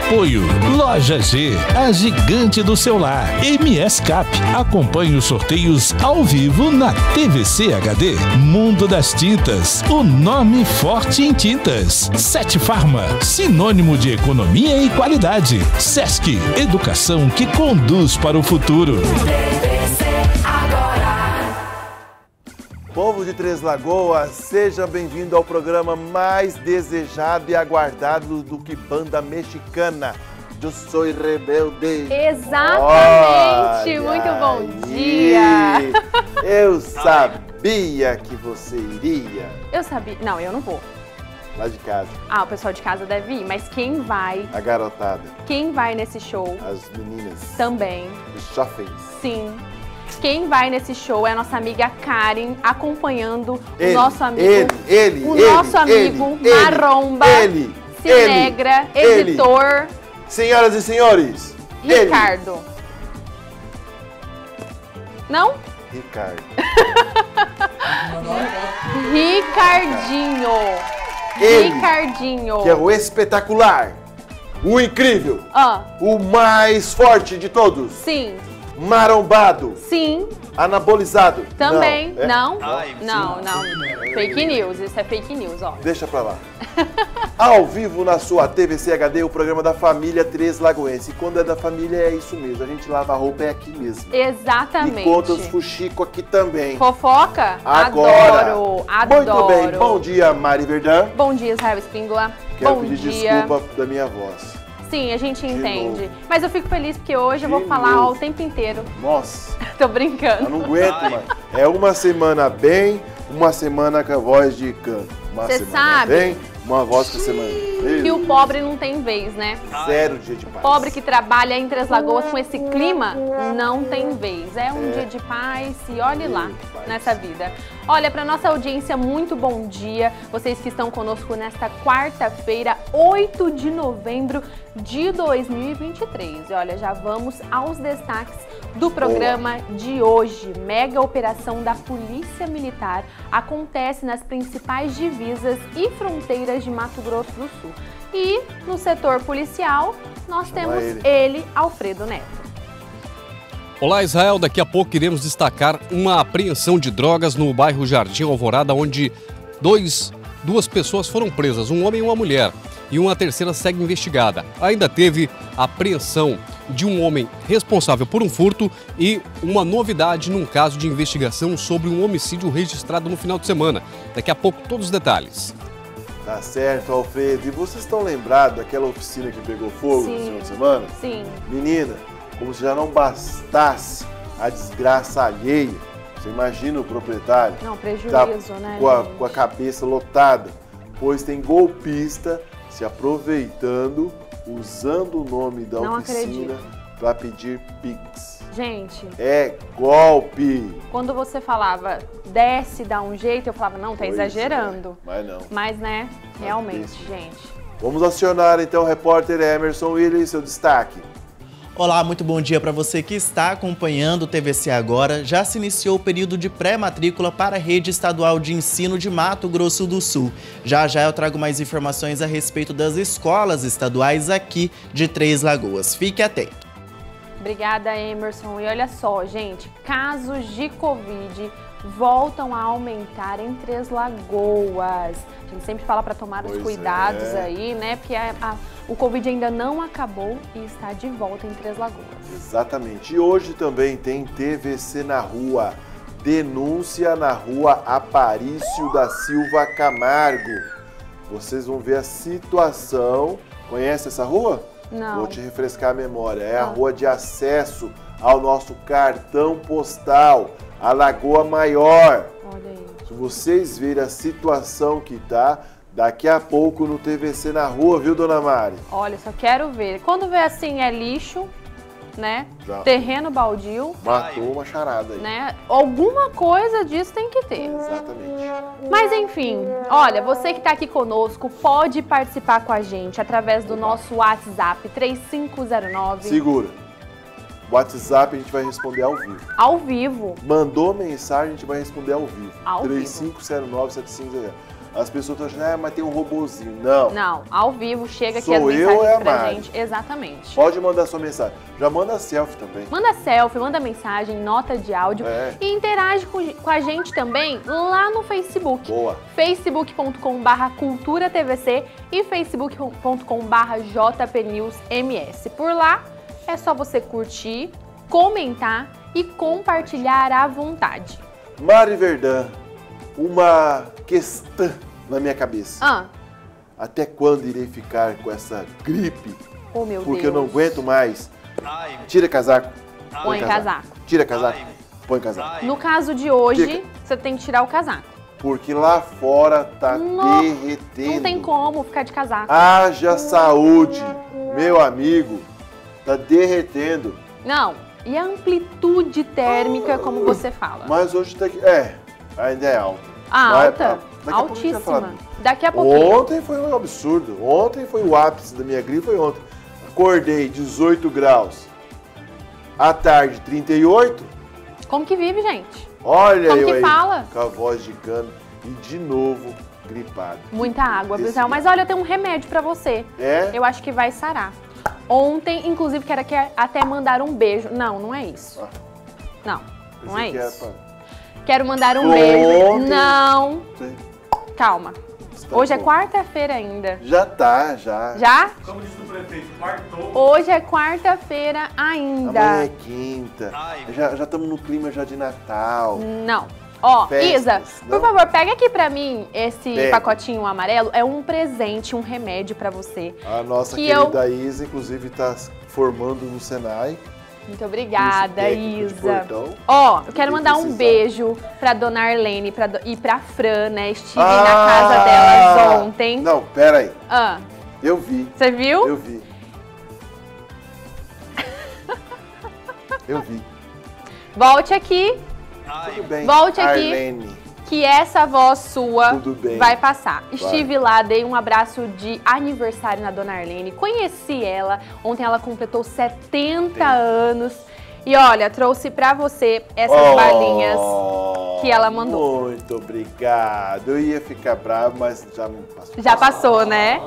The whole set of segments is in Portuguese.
Apoio Loja G, a gigante do celular. MS Cap, acompanhe os sorteios ao vivo na TVC HD. Mundo das Tintas, o nome forte em tintas. Sete Farma, sinônimo de economia e qualidade. Sesc, educação que conduz para o futuro. Povo de Três Lagoas, seja bem-vindo ao programa mais desejado e aguardado do que banda mexicana. Eu sou rebelde. Exatamente! Muito bom dia! Eu sabia que você iria. Eu sabia. Não, eu não vou. Lá de casa. Ah, o pessoal de casa deve ir, mas quem vai? A garotada. Quem vai nesse show? As meninas. Também. Os jovens. Sim. Quem vai nesse show é a nossa amiga Karen, acompanhando ele, o nosso amigo. Nosso amigo Maromba, Cinegra, editor. Senhoras e senhores, Ricardo. Ele. Não? Ricardo. Ricardinho. Ele, Ricardinho. Que é o espetacular, o incrível, o mais forte de todos. Sim. Marombado. Sim. Anabolizado. Também. Não. Não. Fake news. Isso é fake news, ó. Deixa pra lá. Ao vivo na sua TVC HD, o programa da família Três Lagoense. E quando é da família, é isso mesmo. A gente lava a roupa é aqui mesmo. Exatamente. E conta os fuxico aqui também. Fofoca? Agora. Adoro. Muito bem. Bom dia, Mari Verdão. Bom dia, Israel Espíndola. Quero pedir desculpa da minha voz. Sim, a gente entende. Mas eu fico feliz porque hoje eu vou falar o tempo inteiro. Nossa. Tô brincando. Eu não aguento mais. É uma semana bem, uma semana com a voz de canto. Você sabe? Bem, uma voz com a semana. Que o pobre não tem vez, né? Zero dia de paz. Pobre que trabalha em Três Lagoas com esse clima, não tem vez. É um dia de paz e olhe lá nessa vida. Olha, para nossa audiência, muito bom dia. Vocês que estão conosco nesta quarta-feira, 8 de novembro de 2023. E olha, já vamos aos destaques do programa de hoje. Mega operação da Polícia Militar acontece nas principais divisas e fronteiras de Mato Grosso do Sul. E no setor policial, nós temos ele, Alfredo Neto. Olá, Israel. Daqui a pouco iremos destacar uma apreensão de drogas no bairro Jardim Alvorada, onde duas pessoas foram presas, um homem e uma mulher, e uma terceira segue investigada. Ainda teve a apreensão de um homem responsável por um furto e uma novidade num caso de investigação sobre um homicídio registrado no final de semana. Daqui a pouco, todos os detalhes. Tá certo, Alfredo. E vocês estão lembrados daquela oficina que pegou fogo no final de semana? Sim. Menina, como se já não bastasse a desgraça alheia. Você imagina o proprietário? Não, prejuízo, né? Com a cabeça lotada. Pois tem golpista se aproveitando, usando o nome da oficina para pedir Pix. Gente, é golpe. Quando você falava, desce, dá um jeito, eu falava, não, tá exagerando. Mas não. Mas, né, realmente, gente. Vamos acionar, então, o repórter Emerson Willis, seu destaque. Olá, muito bom dia para você que está acompanhando o TVC Agora. Já se iniciou o período de pré-matrícula para a Rede Estadual de Ensino de Mato Grosso do Sul. Já eu trago mais informações a respeito das escolas estaduais aqui de Três Lagoas. Fique atento. Obrigada, Emerson. E olha só, gente, casos de Covid voltam a aumentar em Três Lagoas. A gente sempre fala para tomar os cuidados aí, né? Porque o Covid ainda não acabou e está de volta em Três Lagoas. Exatamente. E hoje também tem TVC na rua. Denúncia na rua Aparício da Silva Camargo. Vocês vão ver a situação. Conhece essa rua? Não. Vou te refrescar a memória. É a rua de acesso ao nosso cartão postal, a Lagoa Maior. Olha aí. Se vocês verem a situação que tá, daqui a pouco no TVC na rua, viu, dona Mari? Olha, só quero ver. Quando vê assim, é lixo, né? Já. Terreno baldio. Matou uma charada aí. Né? Alguma coisa disso tem que ter. Exatamente. Mas enfim, olha, você que está aqui conosco pode participar com a gente através do nosso WhatsApp 3509. Segura. WhatsApp a gente vai responder ao vivo. Ao vivo. Mandou mensagem, a gente vai responder ao vivo. Ao 3509-7500. As pessoas estão achando, mas tem um robozinho. Não. Não, ao vivo chega aqui Sou as eu, mensagens é a pra Mari. gente. Exatamente. Pode mandar sua mensagem. Já manda selfie também. Manda selfie, manda mensagem, nota de áudio e interage com a gente também lá no Facebook. Boa. facebook.com/culturatvc e facebook.com/jpnewsms. Por lá é só você curtir, comentar e compartilhar à vontade. Mari Verdun, uma questão na minha cabeça. Até quando irei ficar com essa gripe? Oh, meu Porque Deus. eu não aguento mais. Tira casaco. Põe casaco. Tira casaco. Põe casaco. No caso de hoje, você tem que tirar o casaco. Porque lá fora tá derretendo. Não tem como ficar de casaco. Haja saúde, meu amigo. Tá derretendo. Não, e a amplitude térmica, como você fala? Mas hoje tá aqui. Ainda é alta. Alta? Daqui a pouco a gente vai falar. Altíssima. Daqui a pouquinho. Ontem foi um absurdo. Ontem foi o ápice da minha gripe, foi ontem. Acordei 18 graus. À tarde, 38. Como que vive, gente? Olha Como eu que aí, fala? com a voz de cano e de novo gripado. Muita água, Brisel. Mas olha, eu tenho um remédio pra você. Eu acho que vai sarar. Ontem, inclusive, quero até mandar um beijo. Não, não é isso. Não, não é isso. Quero mandar um beijo. Não. Calma. Hoje é quarta-feira ainda. Já tá, já. Já? Como disse o prefeito, quartou. Hoje é quarta-feira ainda. Amanhã é quinta. Já estamos no clima já de Natal. Não. Ó, Festas, Isa, por favor, pega aqui pra mim esse pacotinho amarelo. É um presente, um remédio pra você. A nossa querida Isa, inclusive, tá formando no Senai. Muito obrigada, Isa. Ó, eu quero mandar um beijo pra dona Arlene e pra Fran, né? Estive na casa delas ontem. Não, pera aí. Ah. Eu vi. Você viu? Eu vi. Eu vi. Volte aqui. Tudo bem. Volte aqui. Arlene. Que essa voz sua vai passar. Vai. Estive lá, dei um abraço de aniversário na dona Arlene, conheci ela, ontem ela completou 70 anos e olha, trouxe pra você essas balinhas que ela mandou. Muito obrigado, eu ia ficar bravo, mas já me passou. Já passou, né?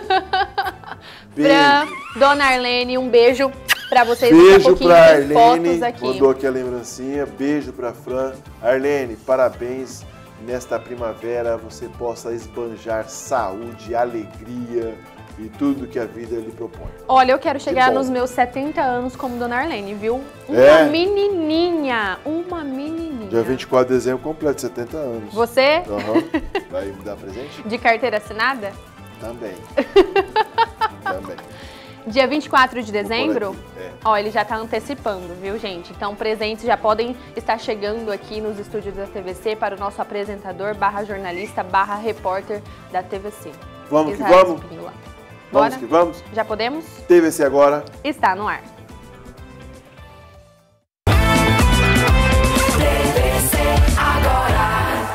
Fran, dona Arlene, um beijo pra vocês. Beijo pra Arlene, fotos aqui. mandou aqui a lembrancinha, beijo pra Fran. Arlene, parabéns. Nesta primavera você possa esbanjar saúde, alegria e tudo que a vida lhe propõe. Olha, eu quero chegar nos meus 70 anos como dona Arlene, viu? Uma menininha, uma menininha. Dia 24 de dezembro completo 70 anos. Você? Vai me dar presente? De carteira assinada? Também. Também. Dia 24 de dezembro, ó, ele já tá antecipando, viu, gente? Então, presentes já podem estar chegando aqui nos estúdios da TVC para o nosso apresentador, /jornalista, /repórter da TVC. Vamos que Israel vamos? Espíndola. Vamos que vamos? Já podemos? TVC agora. Está no ar. TVC agora.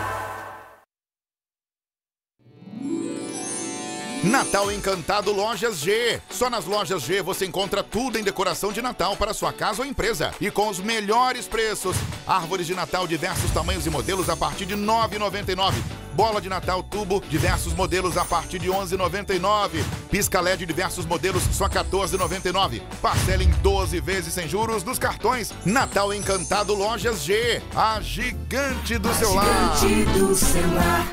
Natal Encantado Lojas G. Só nas Lojas G você encontra tudo em decoração de Natal para sua casa ou empresa. E com os melhores preços. Árvores de Natal diversos tamanhos e modelos a partir de R$ 9,99. Bola de Natal tubo, diversos modelos a partir de R$ 11,99. Pisca LED diversos modelos só R$ 14,99. Parcela em 12 vezes sem juros nos cartões. Natal Encantado Lojas G. A gigante do celular. Gigante do celular.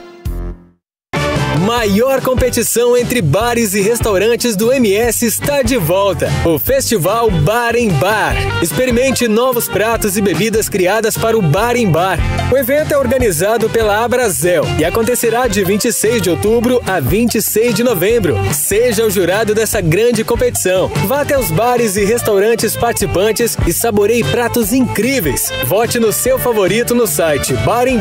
Maior competição entre bares e restaurantes do MS está de volta. O Festival Bar em Bar. Experimente novos pratos e bebidas criadas para o Bar em Bar. O evento é organizado pela Abrazel e acontecerá de 26 de outubro a 26 de novembro. Seja o jurado dessa grande competição. Vá até os bares e restaurantes participantes e saboreie pratos incríveis. Vote no seu favorito no site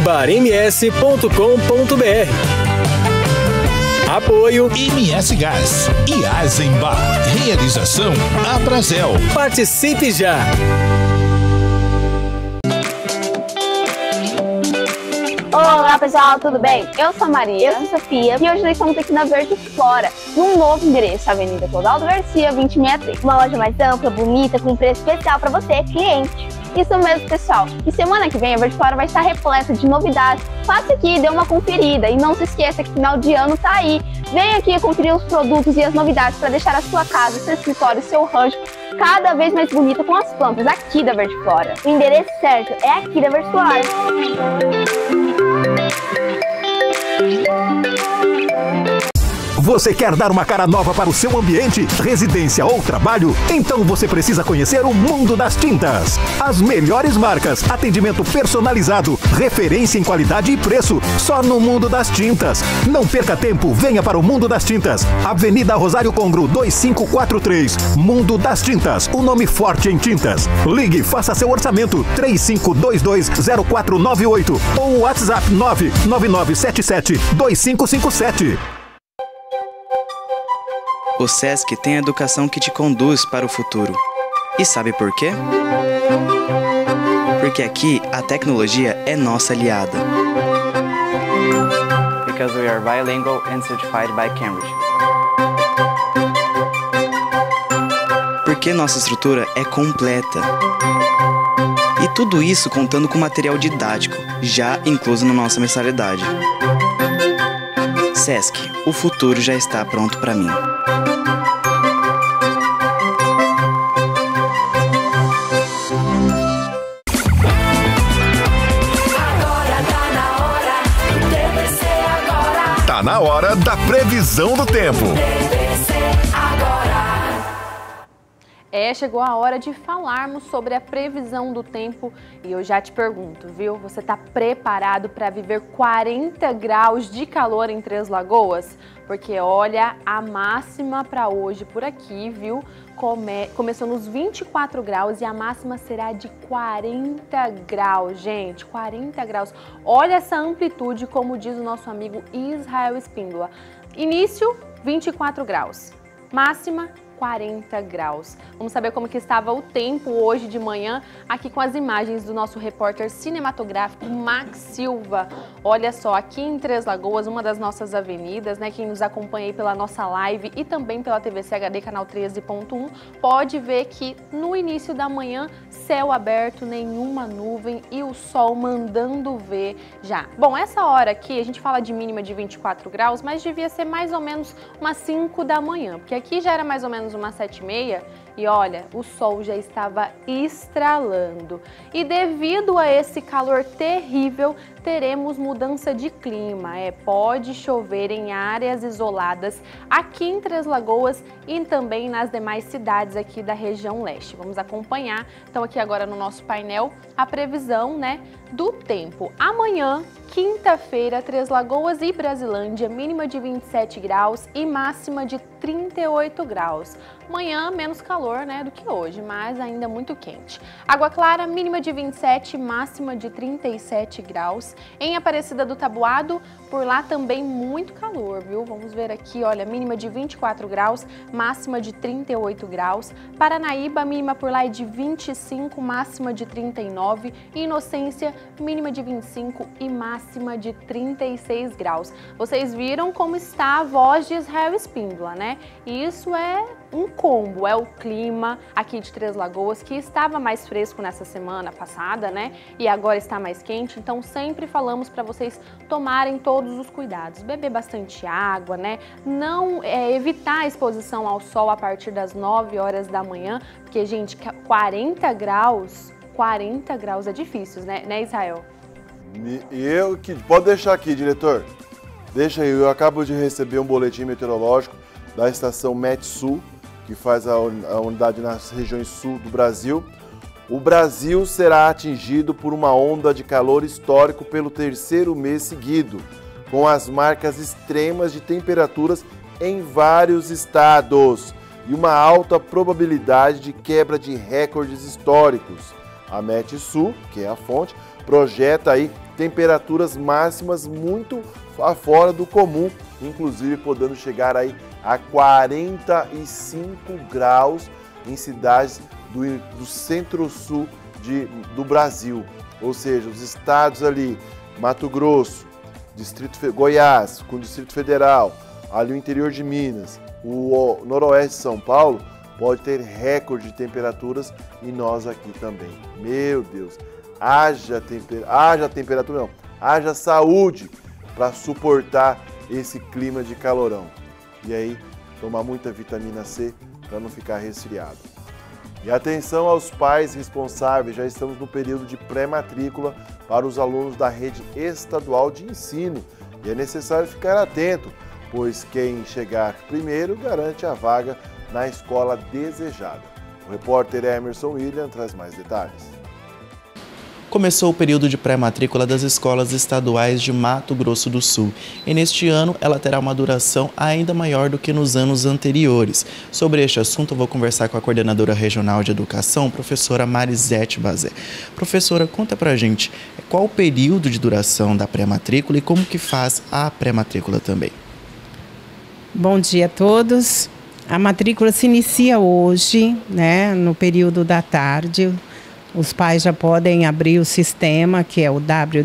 barembarms.com.br. Apoio MS Gás e Eisenbach. Realização Abrazel. Participe já! Olá pessoal, tudo bem? Eu sou a Maria, eu sou a Sofia e hoje nós estamos aqui na Verde Flora, num novo endereço, Avenida Clodoaldo Garcia, 2063. Uma loja mais ampla, bonita, com preço especial para você, cliente. Isso mesmo, pessoal. E semana que vem a Verde Flora vai estar repleta de novidades. Passe aqui e dê uma conferida. E não se esqueça que final de ano tá aí. Vem aqui conferir os produtos e as novidades para deixar a sua casa, seu escritório, seu rancho cada vez mais bonita com as plantas aqui da Verde Flora. O endereço certo é aqui da Verde Flora. Você quer dar uma cara nova para o seu ambiente, residência ou trabalho? Então você precisa conhecer o Mundo das Tintas. As melhores marcas, atendimento personalizado, referência em qualidade e preço, só no Mundo das Tintas. Não perca tempo, venha para o Mundo das Tintas. Avenida Rosário Congro, 2543. Mundo das Tintas, o nome forte em tintas. Ligue, faça seu orçamento, 35220498 ou WhatsApp 999772557. O SESC tem a educação que te conduz para o futuro. E sabe por quê? Porque aqui a tecnologia é nossa aliada. Because we are bilingual and certified by Cambridge. Porque nossa estrutura é completa. E tudo isso contando com material didático, já incluso na nossa mensalidade. SESC, o futuro já está pronto para mim. Tá na hora da previsão do tempo. Chegou a hora de falarmos sobre a previsão do tempo e eu já te pergunto, viu? Você está preparado para viver 40 graus de calor em Três Lagoas? Porque olha, a máxima para hoje por aqui, viu? Começou nos 24 graus e a máxima será de 40 graus, gente, 40 graus. Olha essa amplitude, como diz o nosso amigo Israel Espíndola. Início, 24 graus. Máxima, 40 graus. Vamos saber como que estava o tempo hoje de manhã, aqui com as imagens do nosso repórter cinematográfico Max Silva. Olha só, aqui em Três Lagoas, uma das nossas avenidas, né, quem nos acompanha aí pela nossa live e também pela TVC HD canal 13.1, pode ver que no início da manhã, céu aberto, nenhuma nuvem e o sol mandando ver já. Bom, essa hora aqui, a gente fala de mínima de 24 graus, mas devia ser mais ou menos umas 5 da manhã, porque aqui já era mais ou menos umas 7h30 e olha, o sol já estava estralando. E devido a esse calor terrível, teremos mudança de clima. Pode chover em áreas isoladas aqui em Três Lagoas e também nas demais cidades aqui da região leste. Vamos acompanhar, então, aqui agora no nosso painel, a previsão, né, do tempo. Amanhã, quinta-feira, Três Lagoas e Brasilândia, mínima de 27 graus e máxima de 38 graus. Amanhã, menos calor, né, do que hoje, mas ainda muito quente. Água Clara, mínima de 27, máxima de 37 graus. Em Aparecida do Taboado, por lá também muito calor, viu? Vamos ver aqui, olha, mínima de 24 graus, máxima de 38 graus. Paranaíba, mínima por lá é de 25, máxima de 39. E Inocência, mínima de 25 e máxima de 36 graus. Vocês viram como está a voz de Israel Espíndola, né? E isso é um combo, é o clima aqui de Três Lagoas, que estava mais fresco nessa semana passada, né? E agora está mais quente, então sempre falamos para vocês tomarem todos os cuidados. Beber bastante água, né? Não evitar a exposição ao sol a partir das 9 horas da manhã, porque, gente, 40 graus é difícil, né, Israel? Pode deixar aqui, diretor. Deixa aí, eu acabo de receber um boletim meteorológico da estação Metsul, que faz a unidade nas regiões sul do Brasil. O Brasil será atingido por uma onda de calor histórico pelo terceiro mês seguido, com as marcas extremas de temperaturas em vários estados e uma alta probabilidade de quebra de recordes históricos. A Metsul, que é a fonte, projeta aí temperaturas máximas muito fora do comum, inclusive podendo chegar aí a 45 graus em cidades do centro-sul do Brasil. Ou seja, os estados ali, Mato Grosso, Goiás, com o Distrito Federal, ali o interior de Minas, o noroeste de São Paulo, pode ter recorde de temperaturas e nós aqui também. Meu Deus, haja temperatura não, haja saúde para suportar esse clima de calorão. E aí, tomar muita vitamina C para não ficar resfriado. E atenção aos pais responsáveis, já estamos no período de pré-matrícula para os alunos da rede estadual de ensino. E é necessário ficar atento, pois quem chegar primeiro garante a vaga na escola desejada. O repórter Emerson William traz mais detalhes. Começou o período de pré-matrícula das escolas estaduais de Mato Grosso do Sul e neste ano ela terá uma duração ainda maior do que nos anos anteriores. Sobre este assunto eu vou conversar com a coordenadora regional de educação, professora Marisete Bazé. Professora, conta pra gente qual o período de duração da pré-matrícula e como que faz a pré-matrícula também. Bom dia a todos. A matrícula se inicia hoje, né, no período da tarde. Os pais já podem abrir o sistema, que é o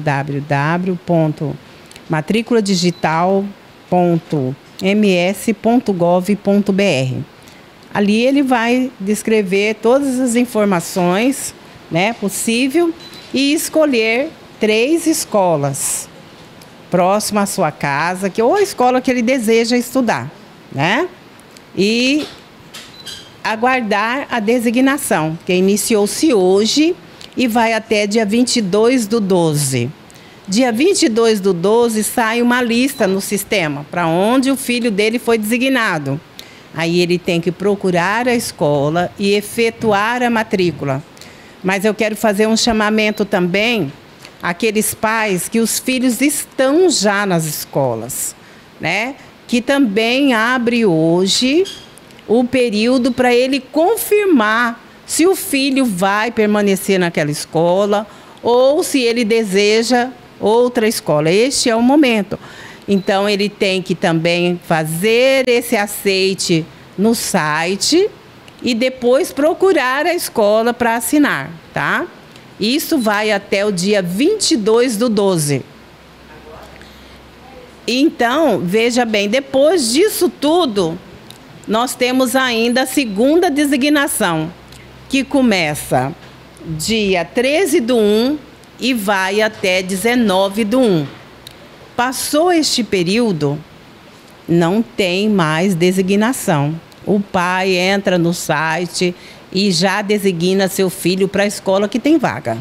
www.matriculadigital.ms.gov.br. Ali ele vai descrever todas as informações, né, possível e escolher 3 escolas próximas à sua casa, ou a escola que ele deseja estudar, né? E aguardar a designação, que iniciou-se hoje e vai até dia 22/12. Dia 22/12 sai uma lista no sistema para onde o filho dele foi designado. Aí ele tem que procurar a escola e efetuar a matrícula. Mas eu quero fazer um chamamento também àqueles pais que os filhos estão já nas escolas, né? Que também abre hoje o período para ele confirmar se o filho vai permanecer naquela escola ou se ele deseja outra escola. Este é o momento. Então, ele tem que também fazer esse aceite no site e depois procurar a escola para assinar, tá? Isso vai até o dia 22/12. Então, veja bem, depois disso tudo, nós temos ainda a segunda designação, que começa dia 13/1 e vai até 19/1. Passou este período, não tem mais designação. O pai entra no site e já designa seu filho para a escola que tem vaga.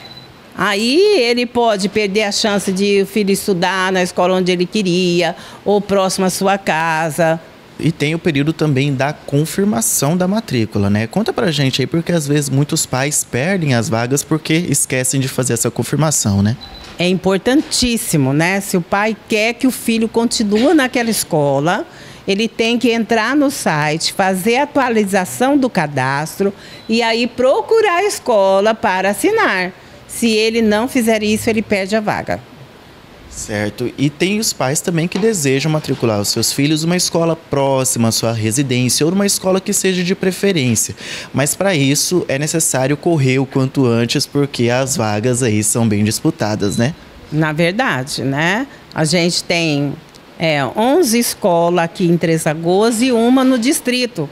Aí ele pode perder a chance de o filho estudar na escola onde ele queria, ou próximo à sua casa. E tem o período também da confirmação da matrícula, né? Conta pra gente aí, porque às vezes muitos pais perdem as vagas porque esquecem de fazer essa confirmação, né? É importantíssimo, né? Se o pai quer que o filho continue naquela escola, ele tem que entrar no site, fazer a atualização do cadastro e aí procurar a escola para assinar. Se ele não fizer isso, ele perde a vaga. Certo. E tem os pais também que desejam matricular os seus filhos numa escola próxima à sua residência ou numa escola que seja de preferência. Mas para isso é necessário correr o quanto antes, porque as vagas aí são bem disputadas, né? Na verdade, né? A gente tem 11 escolas aqui em Três Lagoas e uma no distrito.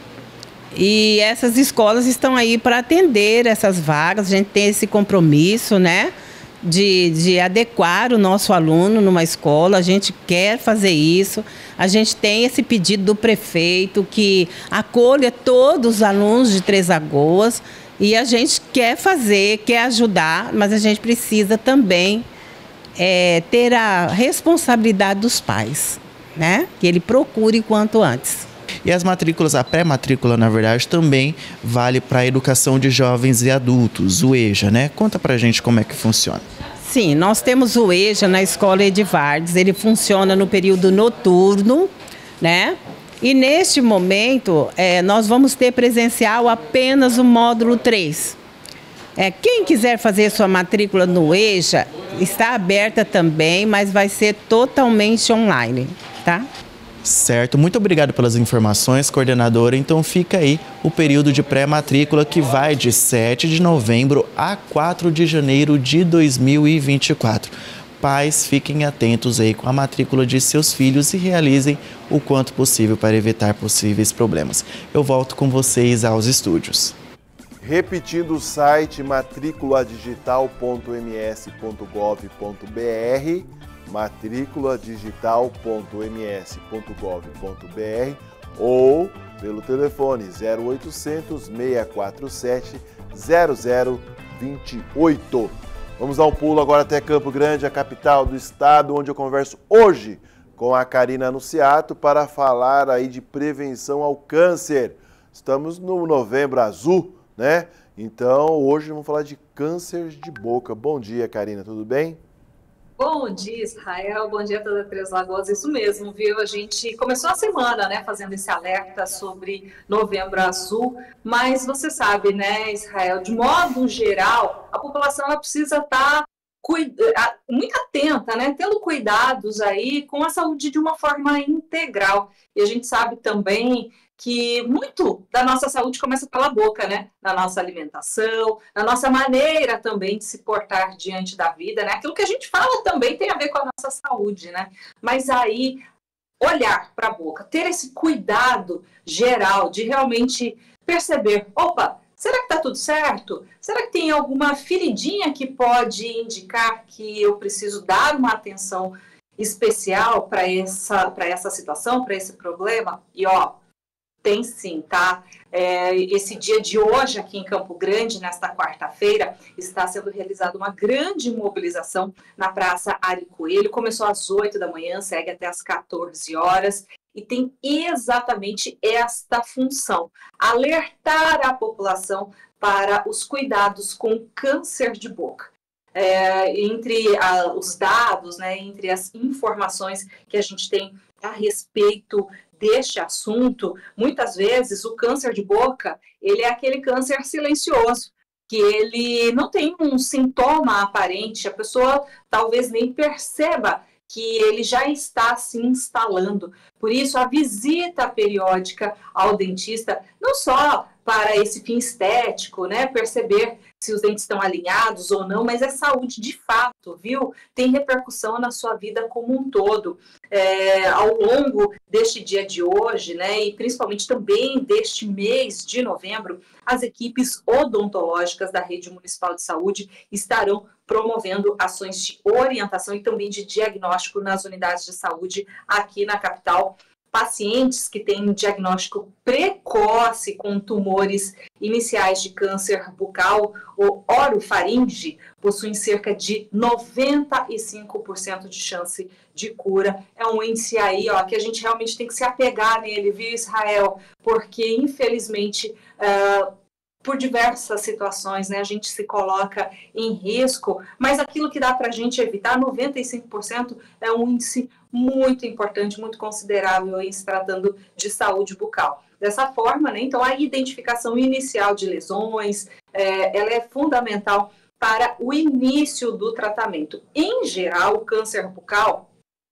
E essas escolas estão aí para atender essas vagas. A gente tem esse compromisso, né? De adequar o nosso aluno numa escola, a gente quer fazer isso, a gente tem esse pedido do prefeito que acolha todos os alunos de Três Lagoas e a gente quer fazer, quer ajudar, mas a gente precisa também ter a responsabilidade dos pais, né? Que ele procure quanto antes. E as matrículas, a pré-matrícula, na verdade, também vale para a educação de jovens e adultos, o EJA, né? Conta pra gente como é que funciona. Sim, nós temos o EJA na Escola Edivardes, ele funciona no período noturno, né? E neste momento, nós vamos ter presencial apenas o módulo 3. Quem quiser fazer sua matrícula no EJA, está aberta também, mas vai ser totalmente online, tá? Certo, muito obrigado pelas informações, coordenadora. Então fica aí o período de pré-matrícula que vai de 7 de novembro a 4 de janeiro de 2024. Pais, fiquem atentos aí com a matrícula de seus filhos e realizem o quanto possível para evitar possíveis problemas. Eu volto com vocês aos estúdios. Repetindo o site matriculadigital.ms.gov.br, matriculadigital.ms.gov.br ou pelo telefone 0800 647 0028. Vamos dar um pulo agora até Campo Grande, a capital do estado, onde eu converso hoje com a Karina Anunciato para falar aí de prevenção ao câncer. Estamos no Novembro Azul, né? Então, hoje vamos falar de câncer de boca. Bom dia, Karina, tudo bem? Bom dia, Israel. Bom dia a toda Três Lagoas. Isso mesmo, viu? A gente começou a semana, né, fazendo esse alerta sobre Novembro Azul, mas você sabe, né, Israel, de modo geral, a população ela precisa estar muito atenta, né, tendo cuidados aí com a saúde de uma forma integral. E a gente sabe também que muito da nossa saúde começa pela boca, né? Na nossa alimentação, na nossa maneira também de se portar diante da vida, né? Aquilo que a gente fala também tem a ver com a nossa saúde, né? Mas aí, olhar para a boca, ter esse cuidado geral de realmente perceber, opa, será que está tudo certo? Será que tem alguma feridinha que pode indicar que eu preciso dar uma atenção especial para essa situação, para esse problema? E ó, tem sim, tá? Esse dia de hoje aqui em Campo Grande, nesta quarta-feira, está sendo realizada uma grande mobilização na Praça Ari Coelho. Começou às 8 da manhã, segue até às 14 horas e tem exatamente esta função: alertar a população para os cuidados com câncer de boca. Entre os dados, né, entre as informações que a gente tem a respeito deste assunto, muitas vezes o câncer de boca, ele é aquele câncer silencioso, que ele não tem um sintoma aparente, a pessoa talvez nem perceba que ele já está se instalando. Por isso, a visita periódica ao dentista, não só para esse fim estético, né, perceber se os dentes estão alinhados ou não, mas é saúde de fato, viu? Tem repercussão na sua vida como um todo. Ao longo deste dia de hoje, né, e principalmente também deste mês de novembro, as equipes odontológicas da Rede Municipal de Saúde estarão promovendo ações de orientação e também de diagnóstico nas unidades de saúde aqui na capital. Pacientes que têm um diagnóstico precoce com tumores iniciais de câncer bucal ou orofaringe possuem cerca de 95% de chance de cura. É um índice aí, ó, que a gente realmente tem que se apegar nele, viu, Israel? Porque, infelizmente, por diversas situações, né, a gente se coloca em risco, mas aquilo que dá para a gente evitar, 95%, é um índice muito importante, muito considerável em se tratando de saúde bucal. Dessa forma, né, então, a identificação inicial de lesões, ela é fundamental para o início do tratamento. Em geral, o câncer bucal,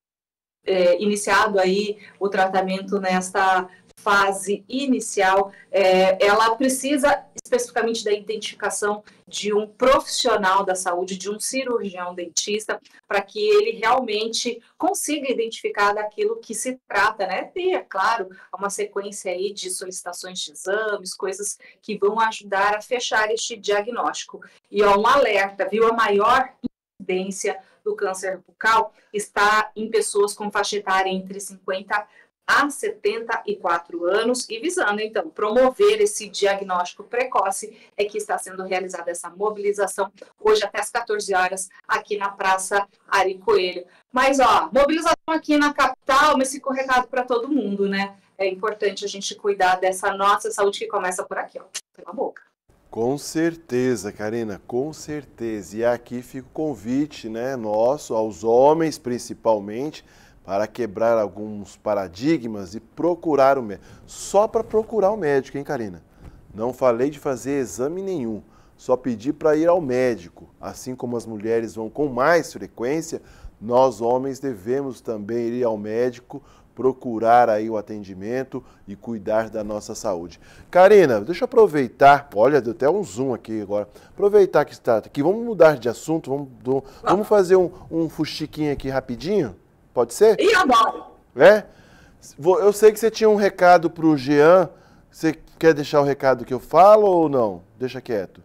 iniciado aí o tratamento nesta fase inicial, ela precisa especificamente da identificação de um profissional da saúde, de um cirurgião dentista, para que ele realmente consiga identificar daquilo que se trata, né? E, é claro, uma sequência aí de solicitações de exames, coisas que vão ajudar a fechar este diagnóstico. E ó, um alerta, viu? A maior incidência do câncer bucal está em pessoas com faixa etária entre 50 a 74 anos e visando, então, promover esse diagnóstico precoce é que está sendo realizada essa mobilização hoje até às 14 horas aqui na Praça Ari Coelho. Mas, ó, mobilização aqui na capital, mas fica o recado para todo mundo, né? É importante a gente cuidar dessa nossa saúde que começa por aqui, ó, pela boca. Com certeza, Karina, com certeza. E aqui fica o convite, né, nosso, aos homens principalmente, para quebrar alguns paradigmas e procurar o médico. Só para procurar o médico, hein, Karina? Não falei de fazer exame nenhum, só pedi para ir ao médico. Assim como as mulheres vão com mais frequência, nós homens devemos também ir ao médico, procurar aí o atendimento e cuidar da nossa saúde. Karina, deixa eu aproveitar, olha, deu até um zoom aqui agora, aproveitar que está aqui, vamos mudar de assunto, vamos fazer um fuxiquinho aqui rapidinho, pode ser? E adoro! Eu sei que você tinha um recado para o Jean, você quer deixar o recado que eu falo ou não? Deixa quieto.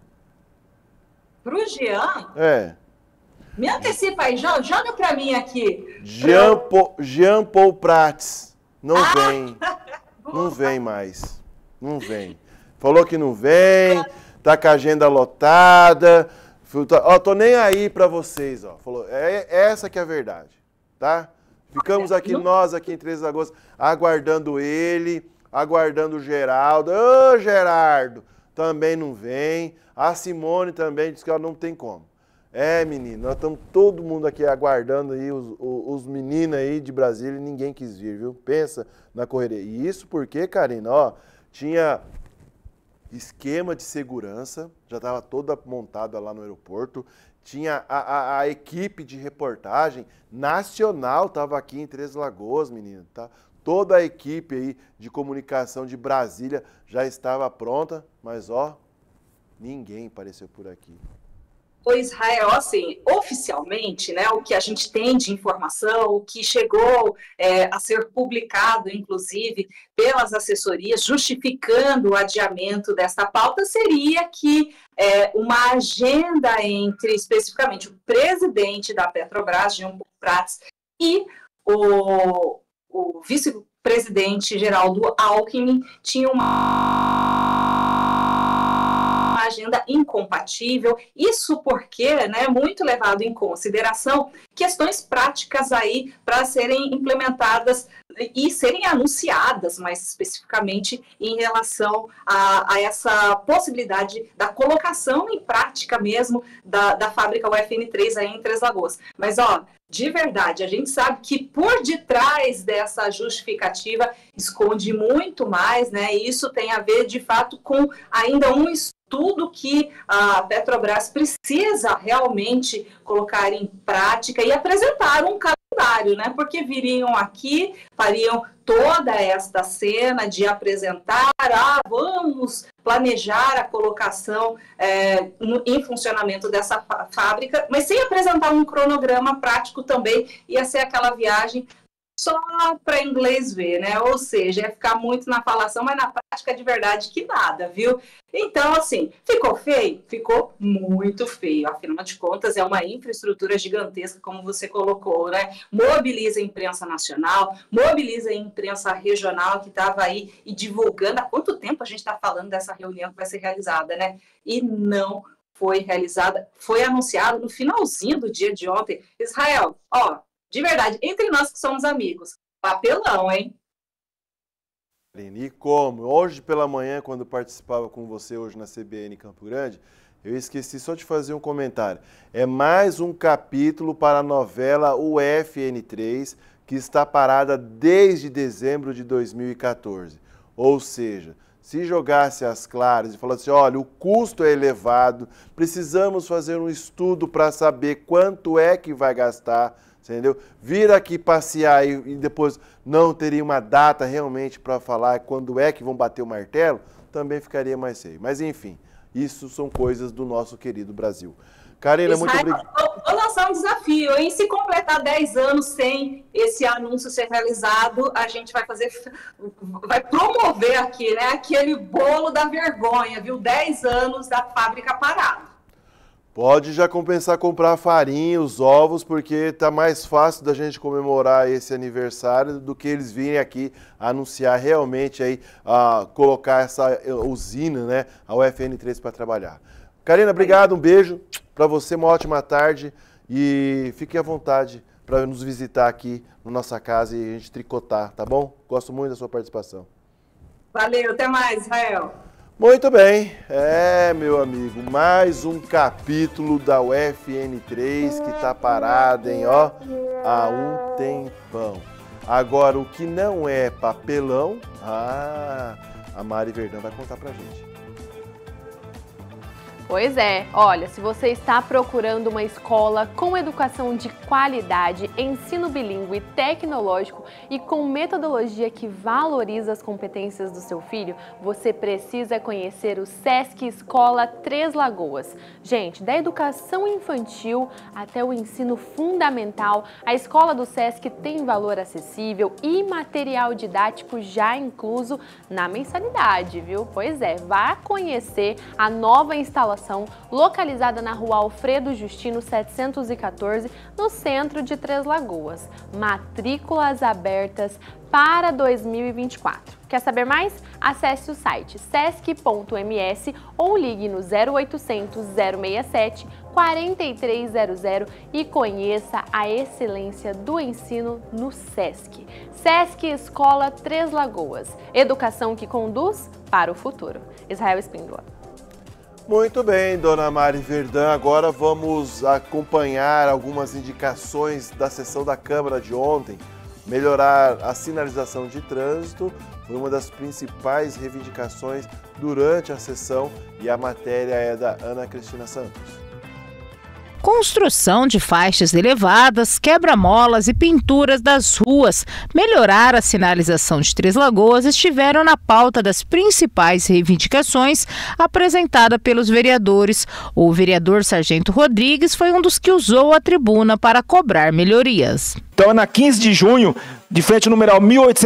Pro Jean? Me antecipa aí, joga pra mim aqui. Jean Paul Prats. Não vem. Não vem mais. Não vem. Falou que não vem, tá com a agenda lotada. Tô nem aí pra vocês, ó. Falou, essa que é a verdade, tá? Ficamos aqui, nós aqui em Três Lagoas, aguardando ele, aguardando o Geraldo. Ô, Gerardo, também não vem. A Simone também disse que ela não tem como. Menino, nós estamos todo mundo aqui aguardando aí, os meninos aí de Brasília e ninguém quis vir, viu? Pensa na correria. E isso porque, Karina, ó, tinha esquema de segurança, já estava toda montada lá no aeroporto, tinha a equipe de reportagem nacional, estava aqui em Três Lagoas, menino, tá? Toda a equipe aí de comunicação de Brasília já estava pronta, mas ó, ninguém apareceu por aqui. O Israel, assim, oficialmente, né, o que a gente tem de informação, o que chegou a ser publicado, inclusive, pelas assessorias, justificando o adiamento desta pauta, seria que uma agenda entre, especificamente, o presidente da Petrobras, Jean Paul Prats, e o vice-presidente Geraldo Alckmin tinha uma agenda incompatível, isso porque, né, muito levado em consideração questões práticas aí para serem implementadas e serem anunciadas, mais especificamente em relação a essa possibilidade da colocação em prática mesmo da fábrica UFN3 aí em Três Lagoas. Mas, ó, de verdade, a gente sabe que por detrás dessa justificativa esconde muito mais, né? E isso tem a ver, de fato, com ainda um estudo que a Petrobras precisa realmente colocar em prática e apresentar um calendário, né? Porque viriam aqui, fariam toda esta cena de apresentar, vamos planejar a colocação em funcionamento dessa fábrica, mas sem apresentar um cronograma prático também, ia ser aquela viagem só para inglês ver, né? Ou seja, ia ficar muito na falação, mas na prática de verdade que nada, viu? Então, assim, ficou feio? Ficou muito feio. Afinal de contas, é uma infraestrutura gigantesca, como você colocou, né? Mobiliza a imprensa nacional, mobiliza a imprensa regional que estava aí e divulgando. Há quanto tempo a gente está falando dessa reunião que vai ser realizada, né? E não foi realizada, foi anunciado no finalzinho do dia de ontem. Israel, ó, de verdade, entre nós que somos amigos, papelão, hein? E como? Hoje pela manhã, quando participava com você hoje na CBN Campo Grande, eu esqueci só de fazer um comentário. É mais um capítulo para a novela UFN3, que está parada desde dezembro de 2014. Ou seja, se jogasse às claras e falasse, olha, o custo é elevado, precisamos fazer um estudo para saber quanto é que vai gastar, entendeu? Vir aqui passear e depois não teria uma data realmente para falar quando é que vão bater o martelo, também ficaria mais feio. Mas enfim, isso são coisas do nosso querido Brasil. Karina, muito obrigado. Vou lançar um desafio, hein? Se completar 10 anos sem esse anúncio ser realizado, a gente vai promover aqui, né? Aquele bolo da vergonha, viu? 10 anos da fábrica parada. Pode já comprar a farinha, os ovos, porque tá mais fácil da gente comemorar esse aniversário do que eles virem aqui anunciar realmente aí, colocar essa usina, né, a UFN3 para trabalhar. Karina, obrigado, um beijo para você, uma ótima tarde e fique à vontade para nos visitar aqui na nossa casa e a gente tricotar, tá bom? Gosto muito da sua participação. Valeu, até mais, Israel. Muito bem, meu amigo, mais um capítulo da UFN3 que tá parada, hein, ó, há um tempão. Agora, o que não é papelão, a Mari Verdão vai contar pra gente. Pois é, olha, se você está procurando uma escola com educação de qualidade, ensino bilíngue, tecnológico e com metodologia que valoriza as competências do seu filho, você precisa conhecer o Sesc Escola Três Lagoas. Gente, da educação infantil até o ensino fundamental, a escola do Sesc tem valor acessível e material didático já incluso na mensalidade, viu? Pois é, vá conhecer a nova instalação localizada na Rua Alfredo Justino 714, no centro de Três Lagoas. Matrículas abertas para 2024. Quer saber mais? Acesse o site sesc.ms ou ligue no 0800 067 4300 e conheça a excelência do ensino no Sesc. Sesc Escola Três Lagoas. Educação que conduz para o futuro. Israel Espíndola. Muito bem, dona Mari Verdun. Agora vamos acompanhar algumas indicações da sessão da Câmara de ontem. Melhorar a sinalização de trânsito foi uma das principais reivindicações durante a sessão e a matéria é da Ana Cristina Santos. Construção de faixas elevadas, quebra-molas e pinturas das ruas, melhorar a sinalização de Três Lagoas estiveram na pauta das principais reivindicações apresentada pelos vereadores. O vereador Sargento Rodrigues foi um dos que usou a tribuna para cobrar melhorias. Então, na 15 de junho, de frente ao numeral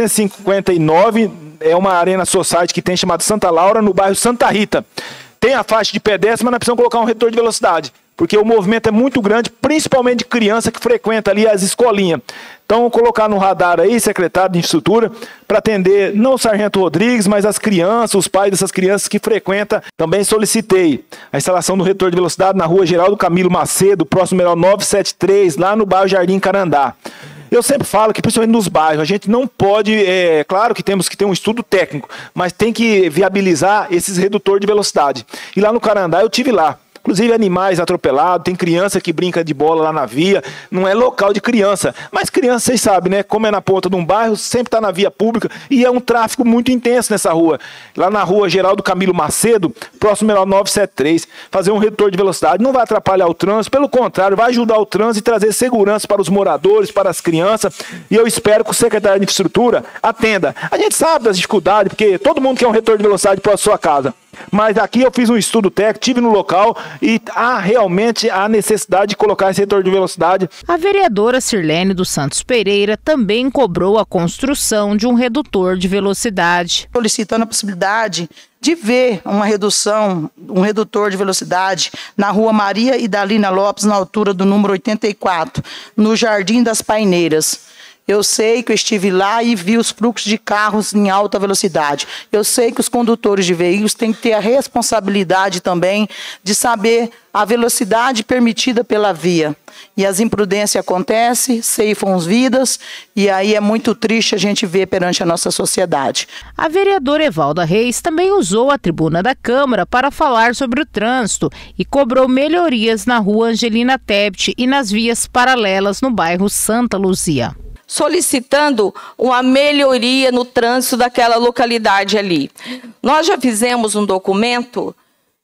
1859, é uma arena society que tem chamado Santa Laura, no bairro Santa Rita. Tem a faixa de pedestre, mas nós precisamos colocar um retorno de velocidade, porque o movimento é muito grande, principalmente de criança que frequenta ali as escolinhas. Então, colocar no radar aí, secretário de infraestrutura, para atender não o Sargento Rodrigues, mas as crianças, os pais dessas crianças que frequentam. Também solicitei a instalação do retorno de velocidade na rua Geraldo Camilo Macedo, próximo ao 973, lá no bairro Jardim Carandá. Eu sempre falo que, principalmente nos bairros, a gente não pode, claro que temos que ter um estudo técnico, mas tem que viabilizar esses redutores de velocidade. E lá no Carandá, eu tive lá. Inclusive animais atropelados, tem criança que brinca de bola lá na via, não é local de criança. Mas criança, vocês sabem, né? Como é na ponta de um bairro, sempre está na via pública e é um tráfego muito intenso nessa rua. Lá na rua Geraldo Camilo Macedo, próximo ao 973, fazer um retorno de velocidade não vai atrapalhar o trânsito, pelo contrário, vai ajudar o trânsito e trazer segurança para os moradores, para as crianças. E eu espero que o secretário de infraestrutura atenda. A gente sabe das dificuldades, porque todo mundo quer um retorno de velocidade para a sua casa. Mas aqui eu fiz um estudo técnico, estive no local e há realmente a necessidade de colocar esse retorno de velocidade. A vereadora Sirlene dos Santos Pereira também cobrou a construção de um redutor de velocidade. Solicitando a possibilidade de ver uma redução, um redutor de velocidade na rua Maria Idalina Lopes, na altura do número 84, no Jardim das Paineiras. Eu sei que eu estive lá e vi os fluxos de carros em alta velocidade. Eu sei que os condutores de veículos têm que ter a responsabilidade também de saber a velocidade permitida pela via. E as imprudências acontecem, ceifam vidas, e aí é muito triste a gente ver perante a nossa sociedade. A vereadora Evalda Reis também usou a tribuna da Câmara para falar sobre o trânsito e cobrou melhorias na rua Angelina Tebet e nas vias paralelas no bairro Santa Luzia, solicitando uma melhoria no trânsito daquela localidade ali. Nós já fizemos um documento,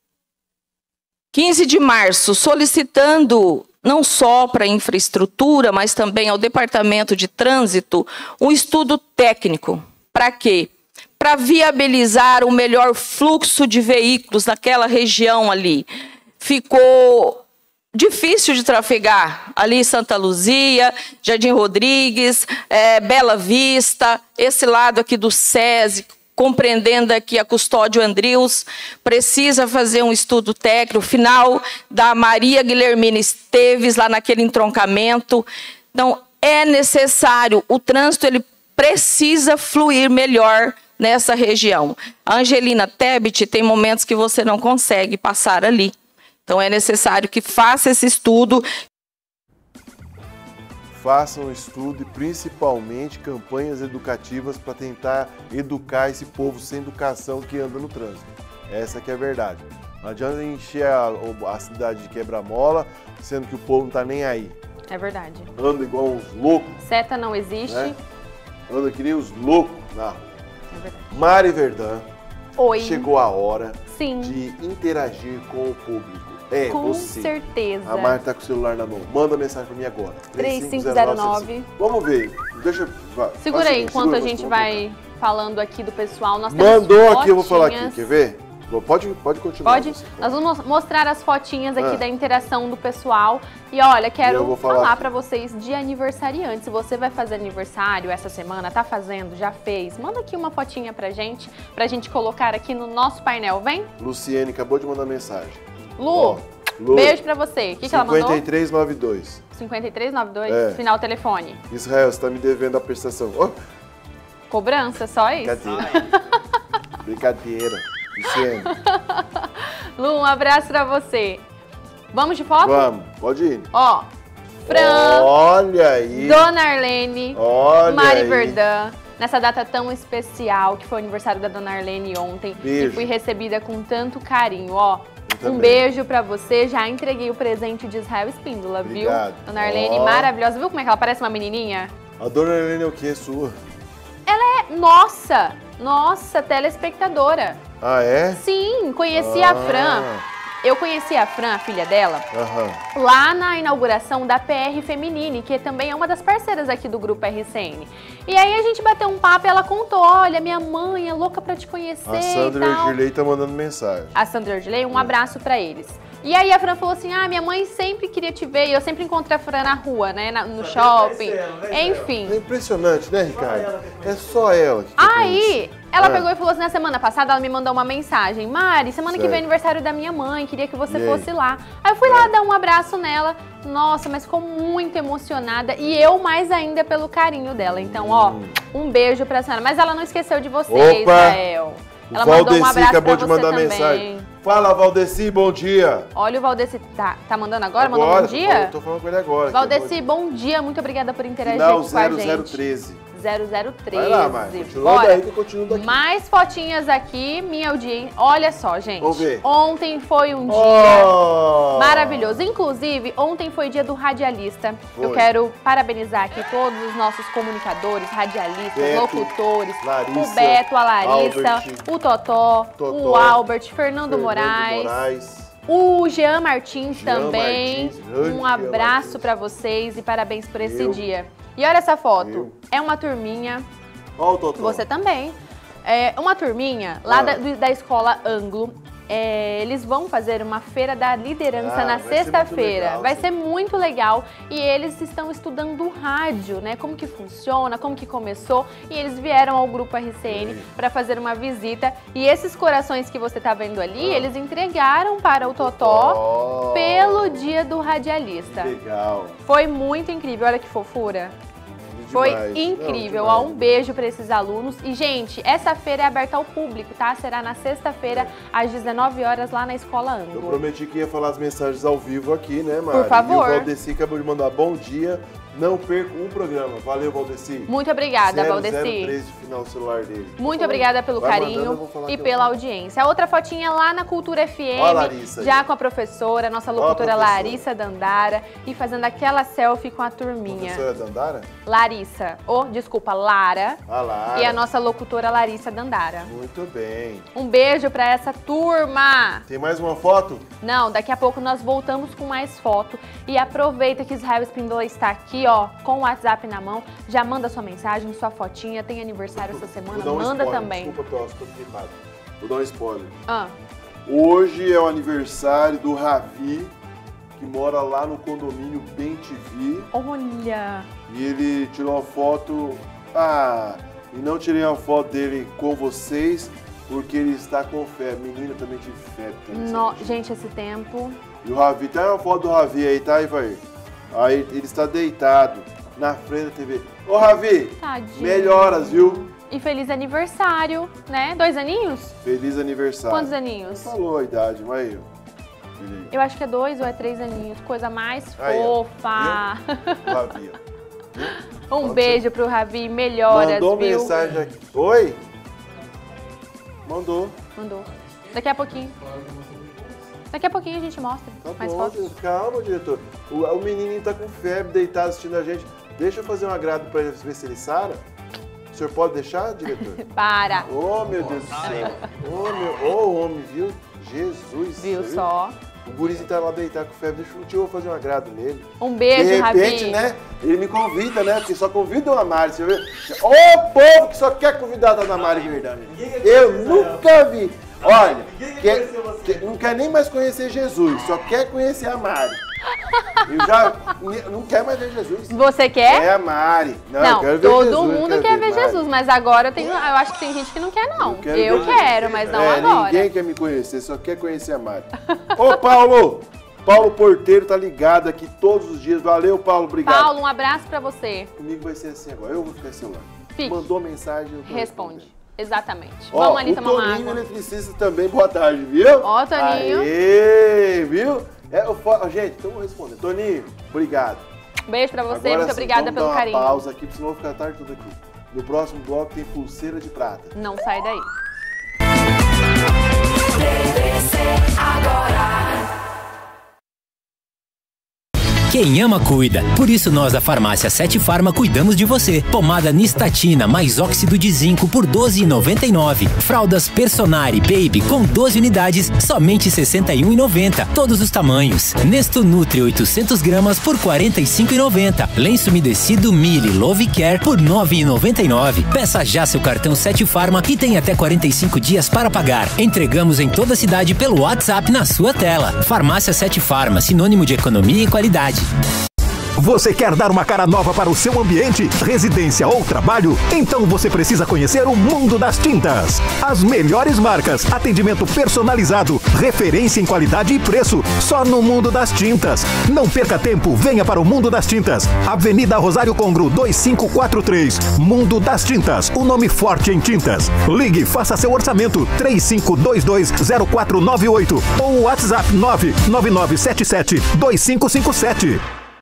15 de março, solicitando não só para a infraestrutura, mas também ao Departamento de Trânsito, um estudo técnico. Para quê? Para viabilizar o melhor fluxo de veículos naquela região ali. Ficou difícil de trafegar ali em Santa Luzia, Jardim Rodrigues, Bela Vista, esse lado aqui do SESI, compreendendo aqui a Custódio Andrius, precisa fazer um estudo técnico, final da Maria Guilhermina Esteves, lá naquele entroncamento. Então, é necessário, o trânsito ele precisa fluir melhor nessa região. A Angelina Tebet tem momentos que você não consegue passar ali. Então é necessário que faça esse estudo. Façam um estudo e principalmente campanhas educativas para tentar educar esse povo sem educação que anda no trânsito. Essa que é a verdade. Não adianta encher a cidade de quebra-mola, sendo que o povo não está nem aí. É verdade. Anda igual uns loucos. Seta não existe. Né? Anda que nem os loucos na rua. É verdade. Mari Verdun. Oi. Chegou a hora. Sim. de interagir com o público. Com você. certeza. A Marta tá com o celular na mão. Manda mensagem pra mim agora. 3509. Vamos ver. Deixa. Segura aí, enquanto a gente vai falando aqui do pessoal. Nós Mandou temos aqui, eu vou falar aqui. fotinhas. Quer ver? Pode continuar. Pode? Nós vamos mostrar as fotinhas aqui da interação do pessoal. E olha, quero falar pra vocês de aniversariante. Se você vai fazer aniversário essa semana, tá fazendo, já fez, manda aqui uma fotinha pra gente colocar aqui no nosso painel. Vem? Luciene acabou de mandar mensagem. Lu, beijo pra você. O que ela mandou? 5392. 5392? É. Final telefone. Israel, você tá me devendo a prestação. Oh. Cobrança, só isso? Brincadeira. Luciene. Lu, um abraço pra você. Vamos de foto? Vamos, pode ir. Ó, Fran. Olha aí. Dona Arlene. Olha Mari aí. Verdã. Nessa data tão especial, que foi o aniversário da Dona Arlene ontem. Beijo. E fui recebida com tanto carinho, ó. também. Um beijo pra você. Já entreguei o presente de Israel Espíndola, Obrigado. viu? Dona Arlene, maravilhosa. Viu como é que ela parece uma menininha? A Dona Arlene é o quê? Sua? Ela é nossa telespectadora. Ah, é? Sim, conheci a Fran. Eu conheci a Fran, a filha dela, Aham. lá na inauguração da PR Feminine, que também é uma das parceiras aqui do Grupo RCN. E aí a gente bateu um papo e ela contou, olha, minha mãe é louca pra te conhecer A Sandra e tal. Ergilei tá mandando mensagem. A Sandra Ergilei, um abraço pra eles. E aí a Fran falou assim, minha mãe sempre queria te ver, e eu sempre encontro a Fran na rua, né, no shopping, enfim. É impressionante, né, Ricardo? É só ela que Aí, ela pegou e falou assim, na semana passada, ela me mandou uma mensagem. Mari, semana que vem é aniversário da minha mãe, queria que você fosse lá. Aí eu fui lá dar um abraço nela. Nossa, mas ficou muito emocionada. E eu mais ainda pelo carinho dela. Então, ó, um beijo pra senhora. Mas ela não esqueceu de você, Israel. Ela mandou um abraço acabou pra de você mandar também. mensagem. Fala, Valdeci, bom dia. Olha o Valdeci, tá mandando agora? Mandou um bom dia? Tô falando com ele agora. Valdeci, bom dia. Muito obrigada por interagir Final aqui com a gente. 0013. 0013. Vai lá, Mari. Continua Bora. daí que eu continuo daqui. Mais fotinhas aqui, minha audiência. Olha só, gente. Vamos ver. Ontem foi um dia maravilhoso. Inclusive, ontem foi dia do radialista. Foi. Eu quero parabenizar aqui todos os nossos comunicadores, radialistas, Beto, locutores. Larissa, o Beto, a Larissa, Albert, o Totó, o Albert, Fernando Moraes. O Jean Martins também. Um abraço pra vocês e parabéns por esse dia. E olha essa foto. É uma turminha. Ó o Totó. Você também. É uma turminha lá da escola Anglo. Eles vão fazer uma feira da liderança na sexta-feira. Vai ser muito legal. E eles estão estudando rádio, né? Como que funciona, como que começou. E eles vieram ao Grupo RCN para fazer uma visita. E esses corações que você tá vendo ali, eles entregaram para o Totó pelo dia do radialista. Legal. Foi muito incrível. Olha que fofura. Foi incrível. Ó, um beijo para esses alunos. E, gente, essa feira é aberta ao público, tá? Será na sexta-feira, às 19 horas, lá na Escola Anglo. Eu prometi que ia falar as mensagens ao vivo aqui, né, Mari? Por favor. E o Valdeci acabou de mandar bom dia. Não perca um programa. Valeu, Valdeci. Muito obrigada, Valdeci. 003 de final celular dele. Muito obrigada pelo carinho e pela audiência. A outra fotinha lá na Cultura FM, Larissa, já com a professora, nossa locutora Larissa Dandara, e fazendo aquela selfie com a turminha. Professora Dandara? Larissa, desculpa, Lara. Lara. E a nossa locutora Larissa Dandara. Muito bem. Um beijo pra essa turma. Tem mais uma foto? Não, daqui a pouco nós voltamos com mais foto. E aproveita que Israel Espíndola está aqui, com o WhatsApp na mão. Já manda sua mensagem, sua fotinha. Tem aniversário essa semana, manda também. Desculpa, tô gripado. Vou dar um spoiler. Ah. Hoje é o aniversário do Ravi, que mora lá no condomínio Bem TV. Olha! E ele tirou uma foto... e não tirei uma foto dele com vocês, porque ele está com febre. Menina, também tive febre. Gente, esse tempo... E o Ravi, tem uma foto do Ravi aí, tá, Ivair? Aí ele está deitado na frente da TV. Ô, Ravi, tadinho. Melhoras, viu? E feliz aniversário, né? 2 aninhos? Feliz aniversário. Quantos aninhos? Não falou a idade, mas eu acho que é 2 ou é 3 aninhos. Coisa mais fofa. Ravi, um beijo pro Ravi, melhoras, Mandou viu? Mensagem aqui. Oi? Mandou. Daqui a pouquinho. Daqui a pouquinho a gente mostra mais fotos. Calma, diretor. O menininho tá com febre, deitado assistindo a gente. Deixa eu fazer um agrado pra ele, ver se ele sara. O senhor pode deixar, diretor? Para. Meu Deus do céu. Ô, homem, viu? Jesus. Viu só? O gurizinho tá lá deitar com febre, deixa eu fazer um agrado nele. Um beijo, Ravi. De repente, né, ele me convida, né, porque só convida a Mari, você vê? Ô povo que só quer convidar a Dona Mari Verdão. Eu nunca vi. Olha, não quer nem mais conhecer Jesus, só quer conhecer a Mari. Eu já não quero mais ver Jesus. Você quer? É a Mari. Não, eu quero ver todo Jesus, mundo quer ver Jesus, mas agora eu acho que tem gente que não quer, não. Eu quero, mas não agora. Ninguém quer me conhecer, só quer conhecer a Mari. Ô, Paulo! Paulo Porteiro tá ligado aqui todos os dias. Valeu, Paulo, obrigado. Paulo, um abraço pra você. Comigo vai ser assim agora, eu vou ficar celular. Fique. Mandou mensagem, eu tô responde. Exatamente. Ó, vamos ali tomar uma água. O Toninho eletricista também, boa tarde, viu? Ó, Toninho. Aê, viu? Gente, então vou responder. Toninho, obrigado. Beijo pra você, agora, muito obrigada pelo carinho. Vamos dar uma pausa aqui, senão eu vou ficar a tarde toda aqui. No próximo bloco tem pulseira de prata. Não sai daí. TVC agora. Quem ama, cuida. Por isso nós da Farmácia 7 Farma cuidamos de você. Pomada Nistatina mais óxido de zinco por R$ 12,99. Fraldas Personari Baby com 12 unidades, somente R$ 61,90. Todos os tamanhos. Nesto Nutri 800 gramas por R$ 45,90. Lenço umedecido Mili Love Care por R$ 9,99. Peça já seu cartão 7 Farma e tem até 45 dias para pagar. Entregamos em toda a cidade pelo WhatsApp na sua tela. Farmácia 7 Farma, sinônimo de economia e qualidade. Você quer dar uma cara nova para o seu ambiente, residência ou trabalho? Então você precisa conhecer o mundo das tintas. As melhores marcas, atendimento personalizado, referência em qualidade e preço, só no Mundo das Tintas. Não perca tempo, venha para o Mundo das Tintas. Avenida Rosário Congro 2543. Mundo das Tintas, o nome forte em tintas. Ligue, faça seu orçamento 35220498 ou WhatsApp 999772557.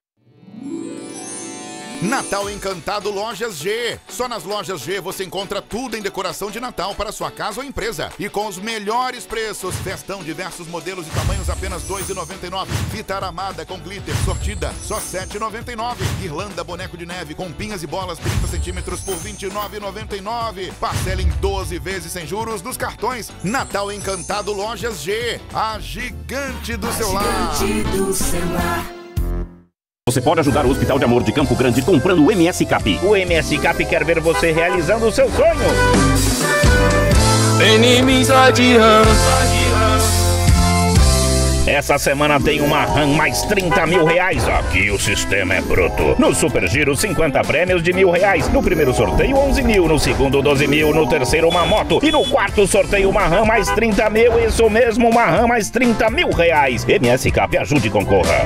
Natal Encantado Lojas G. Só nas Lojas G você encontra tudo em decoração de Natal para sua casa ou empresa. E com os melhores preços. Festão, diversos modelos e tamanhos, apenas R$ 2,99. Fita aramada com glitter sortida, só R$ 7,99. Irlanda boneco de neve com pinhas e bolas 30 centímetros por R$ 29,99. Parcela em 12 vezes sem juros nos cartões. Natal Encantado Lojas G. A gigante do celular. Você pode ajudar o Hospital de Amor de Campo Grande comprando o MS Cap. O MS Cap quer ver você realizando o seu sonho. Essa semana tem uma RAM mais R$30 mil. Aqui o sistema é bruto. No Super Giro, 50 prêmios de R$1.000. No primeiro sorteio, 11 mil. No segundo, 12 mil. No terceiro, uma moto. E no quarto sorteio, uma RAM mais 30 mil. Isso mesmo, uma RAM mais R$30 mil. MS Cap, ajude e concorra.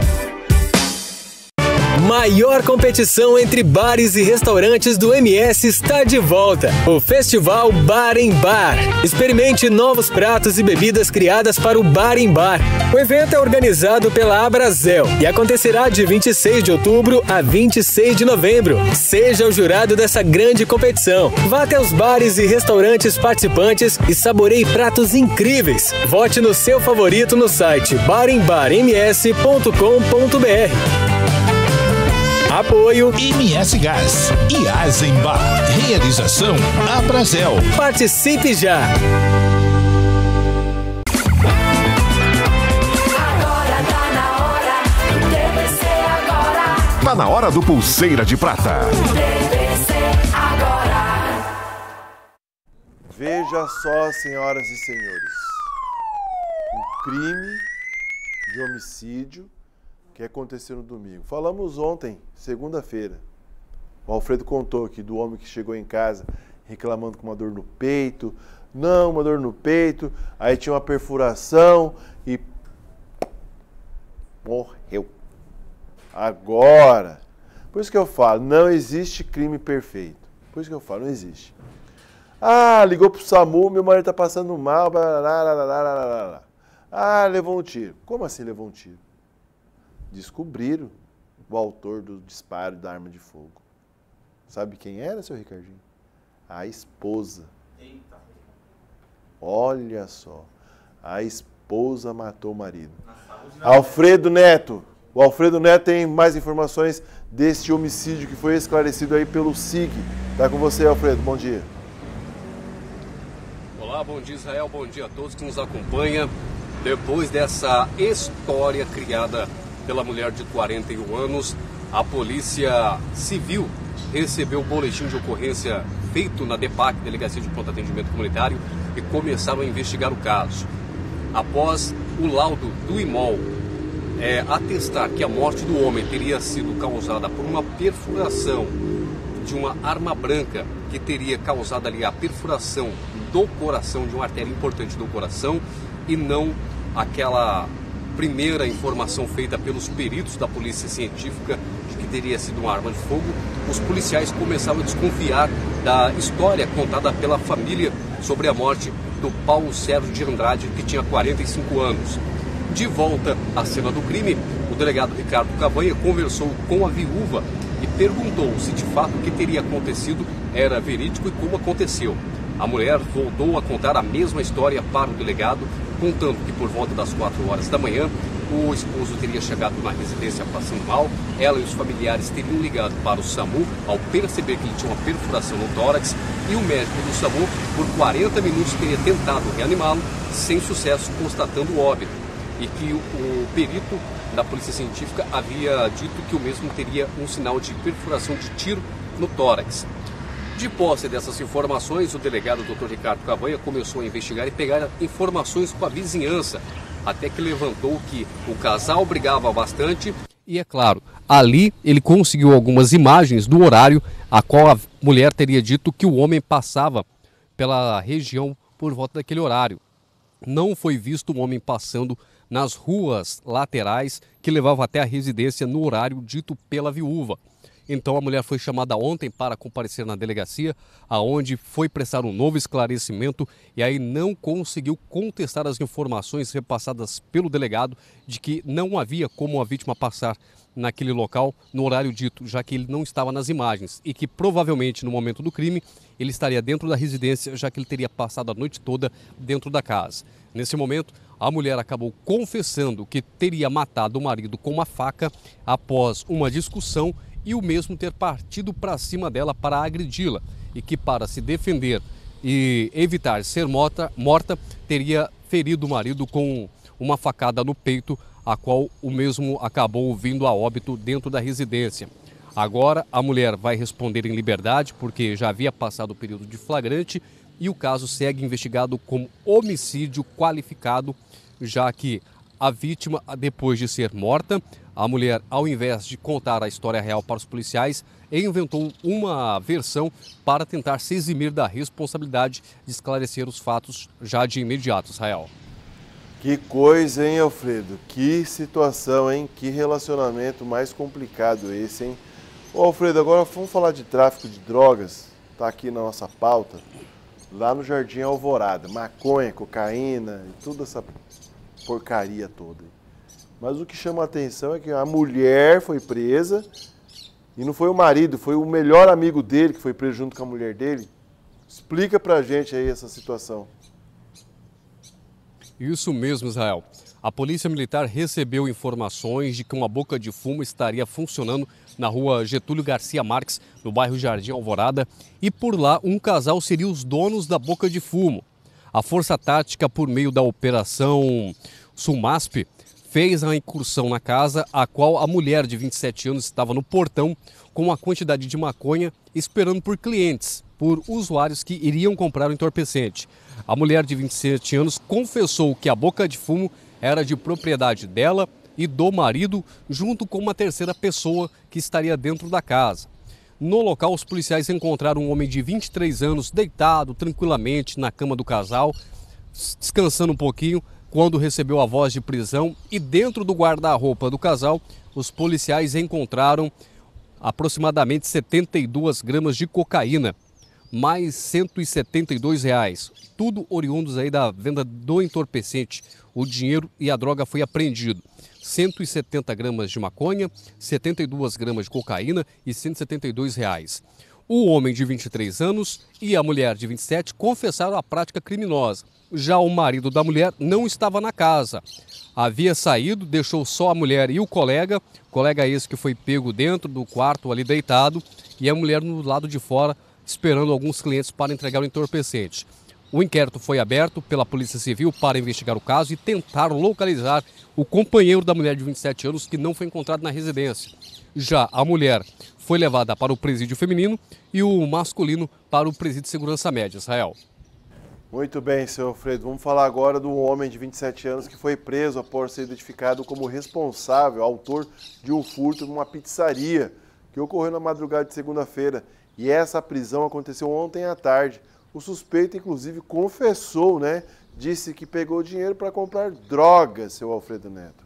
Maior competição entre bares e restaurantes do MS está de volta. O Festival Bar em Bar. Experimente novos pratos e bebidas criadas para o Bar em Bar. O evento é organizado pela Abrazel e acontecerá de 26 de outubro a 26 de novembro. Seja o jurado dessa grande competição. Vá até os bares e restaurantes participantes e saboreie pratos incríveis. Vote no seu favorito no site barembarms.com.br. Apoio MS Gás e Eisenbach. Realização Abrazel. Participe já! Agora tá na hora do TVC agora. Tá na hora do Pulseira de Prata. TVC agora. Veja só, senhoras e senhores. Um crime de homicídio que aconteceu no domingo. Falamos ontem, segunda-feira. O Alfredo contou aqui do homem que chegou em casa reclamando com uma dor no peito. Não, uma dor no peito. Aí tinha uma perfuração e morreu. Agora, por isso que eu falo, não existe crime perfeito. Por isso que eu falo, não existe. Ah, ligou pro SAMU, meu marido tá passando mal. Ah, levou um tiro. Como assim levou um tiro? Descobriram o autor do disparo da arma de fogo. Sabe quem era, seu Ricardinho? A esposa. Eita. Olha só. A esposa matou o marido. Alfredo Neto. O Alfredo Neto tem mais informações deste homicídio que foi esclarecido aí pelo SIG. Tá com você, Alfredo. Bom dia. Olá, bom dia, Israel. Bom dia a todos que nos acompanham. Depois dessa história criada pela mulher de 41 anos, a Polícia Civil recebeu o boletim de ocorrência feito na DEPAC, Delegacia de Pronto Atendimento Comunitário, e começaram a investigar o caso. Após o laudo do IMOL atestar que a morte do homem teria sido causada por uma perfuração de uma arma branca que teria causado ali a perfuração do coração, de uma artéria importante do coração, e não aquela primeira informação feita pelos peritos da polícia científica de que teria sido uma arma de fogo, os policiais começaram a desconfiar da história contada pela família sobre a morte do Paulo Sérgio de Andrade, que tinha 45 anos. De volta à cena do crime, o delegado Ricardo Cavanha conversou com a viúva e perguntou se de fato o que teria acontecido era verídico e como aconteceu. A mulher voltou a contar a mesma história para o delegado, contando que por volta das 4 horas da manhã, o esposo teria chegado na residência passando mal, ela e os familiares teriam ligado para o SAMU ao perceber que ele tinha uma perfuração no tórax, e o médico do SAMU, por 40 minutos, teria tentado reanimá-lo, sem sucesso, constatando o óbito, e que o perito da polícia científica havia dito que o mesmo teria um sinal de perfuração de tiro no tórax. De posse dessas informações, o delegado Dr. Ricardo Cavanha começou a investigar e pegar informações com a vizinhança, até que levantou que o casal brigava bastante e, é claro, ali ele conseguiu algumas imagens do horário a qual a mulher teria dito que o homem passava pela região por volta daquele horário. Não foi visto um homem passando nas ruas laterais que levavam até a residência no horário dito pela viúva. Então a mulher foi chamada ontem para comparecer na delegacia, aonde foi prestar um novo esclarecimento e aí não conseguiu contestar as informações repassadas pelo delegado de que não havia como a vítima passar naquele local no horário dito, já que ele não estava nas imagens e que provavelmente no momento do crime ele estaria dentro da residência, já que ele teria passado a noite toda dentro da casa. Nesse momento, a mulher acabou confessando que teria matado o marido com uma faca após uma discussão e o mesmo ter partido para cima dela para agredi-la, e que para se defender e evitar ser morta, teria ferido o marido com uma facada no peito, a qual o mesmo acabou vindo a óbito dentro da residência. Agora a mulher vai responder em liberdade porque já havia passado o período de flagrante e o caso segue investigado como homicídio qualificado, já que a vítima, depois de ser morta, a mulher, ao invés de contar a história real para os policiais, inventou uma versão para tentar se eximir da responsabilidade de esclarecer os fatos já de imediato, Israel. Que coisa, hein, Alfredo? Que situação, hein? Que relacionamento mais complicado esse, hein? Ô, Alfredo, agora vamos falar de tráfico de drogas. Tá aqui na nossa pauta. Lá no Jardim Alvorada. Maconha, cocaína e toda essa porcaria toda. Mas o que chama a atenção é que a mulher foi presa e não foi o marido, foi o melhor amigo dele que foi preso junto com a mulher dele. Explica pra gente aí essa situação. Isso mesmo, Israel. A Polícia Militar recebeu informações de que uma boca de fumo estaria funcionando na rua Getúlio Garcia Marques, no bairro Jardim Alvorada, e por lá um casal seria os donos da boca de fumo. A Força Tática, por meio da Operação Sumasp, fez a incursão na casa, a qual a mulher de 27 anos estava no portão com uma quantidade de maconha esperando por clientes, por usuários que iriam comprar o entorpecente. A mulher de 27 anos confessou que a boca de fumo era de propriedade dela e do marido, junto com uma terceira pessoa que estaria dentro da casa. No local, os policiais encontraram um homem de 23 anos deitado tranquilamente na cama do casal, descansando um pouquinho, quando recebeu a voz de prisão, e dentro do guarda-roupa do casal, os policiais encontraram aproximadamente 72 gramas de cocaína, mais R$ 172, tudo oriundos aí da venda do entorpecente. O dinheiro e a droga foi apreendido. 170 gramas de maconha, 72 gramas de cocaína e R$ 172. O homem de 23 anos e a mulher de 27 confessaram a prática criminosa. Já o marido da mulher não estava na casa. Havia saído, deixou só a mulher e o colega esse que foi pego dentro do quarto ali deitado, e a mulher no lado de fora esperando alguns clientes para entregar o entorpecente. O inquérito foi aberto pela Polícia Civil para investigar o caso e tentar localizar o companheiro da mulher de 27 anos que não foi encontrado na residência. Já a mulher foi levada para o presídio feminino e o masculino para o presídio de segurança média. Israel. Muito bem, senhor Alfredo. Vamos falar agora do homem de 27 anos que foi preso após ser identificado como responsável, autor de um furto numa pizzaria que ocorreu na madrugada de segunda-feira. E essa prisão aconteceu ontem à tarde. O suspeito, inclusive, confessou, né? Disse que pegou dinheiro para comprar drogas, seu Alfredo Neto.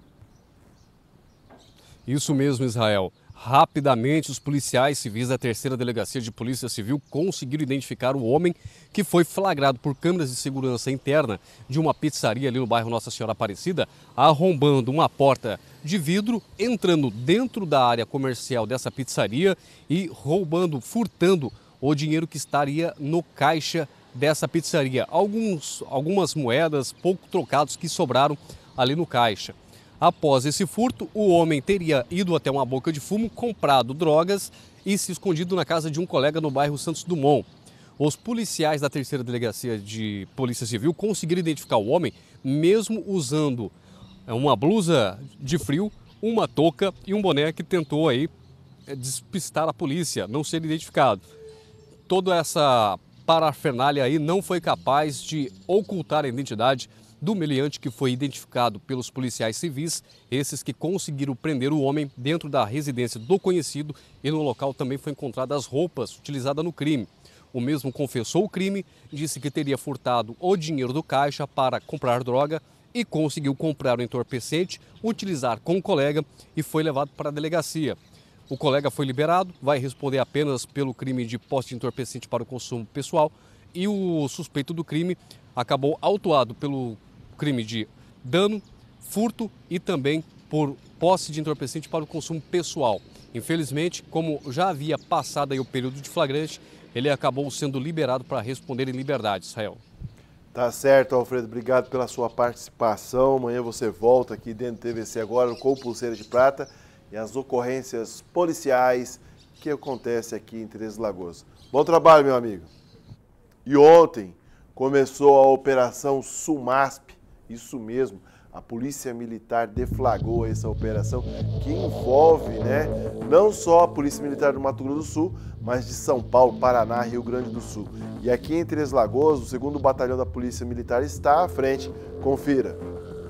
Isso mesmo, Israel. Rapidamente, os policiais civis da 3ª Delegacia de Polícia Civil conseguiram identificar o homem que foi flagrado por câmeras de segurança interna de uma pizzaria ali no bairro Nossa Senhora Aparecida, arrombando uma porta de vidro, entrando dentro da área comercial dessa pizzaria e furtando o dinheiro que estaria no caixa dessa pizzaria. Algumas moedas pouco trocados que sobraram ali no caixa. Após esse furto, o homem teria ido até uma boca de fumo, comprado drogas e se escondido na casa de um colega no bairro Santos Dumont. Os policiais da 3ª Delegacia de Polícia Civil conseguiram identificar o homem, mesmo usando uma blusa de frio, uma touca e um boné que tentou aí despistar a polícia, não ser identificado. Toda essa parafernália aí não foi capaz de ocultar a identidade do meliante que foi identificado pelos policiais civis, esses que conseguiram prender o homem dentro da residência do conhecido e no local também foi encontradas as roupas utilizadas no crime. O mesmo confessou o crime, disse que teria furtado o dinheiro do caixa para comprar droga e conseguiu comprar o entorpecente, utilizar com o colega e foi levado para a delegacia. O colega foi liberado, vai responder apenas pelo crime de posse de entorpecente para o consumo pessoal e o suspeito do crime acabou autuado pelo crime de dano, furto e também por posse de entorpecente para o consumo pessoal. Infelizmente, como já havia passado aí o período de flagrante, ele acabou sendo liberado para responder em liberdade, Israel. Tá certo, Alfredo. Obrigado pela sua participação. Amanhã você volta aqui dentro do TVC Agora com Pulseira de Prata e as ocorrências policiais que acontecem aqui em Três Lagoas. Bom trabalho, meu amigo. E ontem começou a Operação SUMASP. Isso mesmo, a Polícia Militar deflagrou essa operação que envolve, né, não só a Polícia Militar do Mato Grosso do Sul, mas de São Paulo, Paraná, Rio Grande do Sul. E aqui em Três Lagoas, o 2º Batalhão da Polícia Militar está à frente. Confira.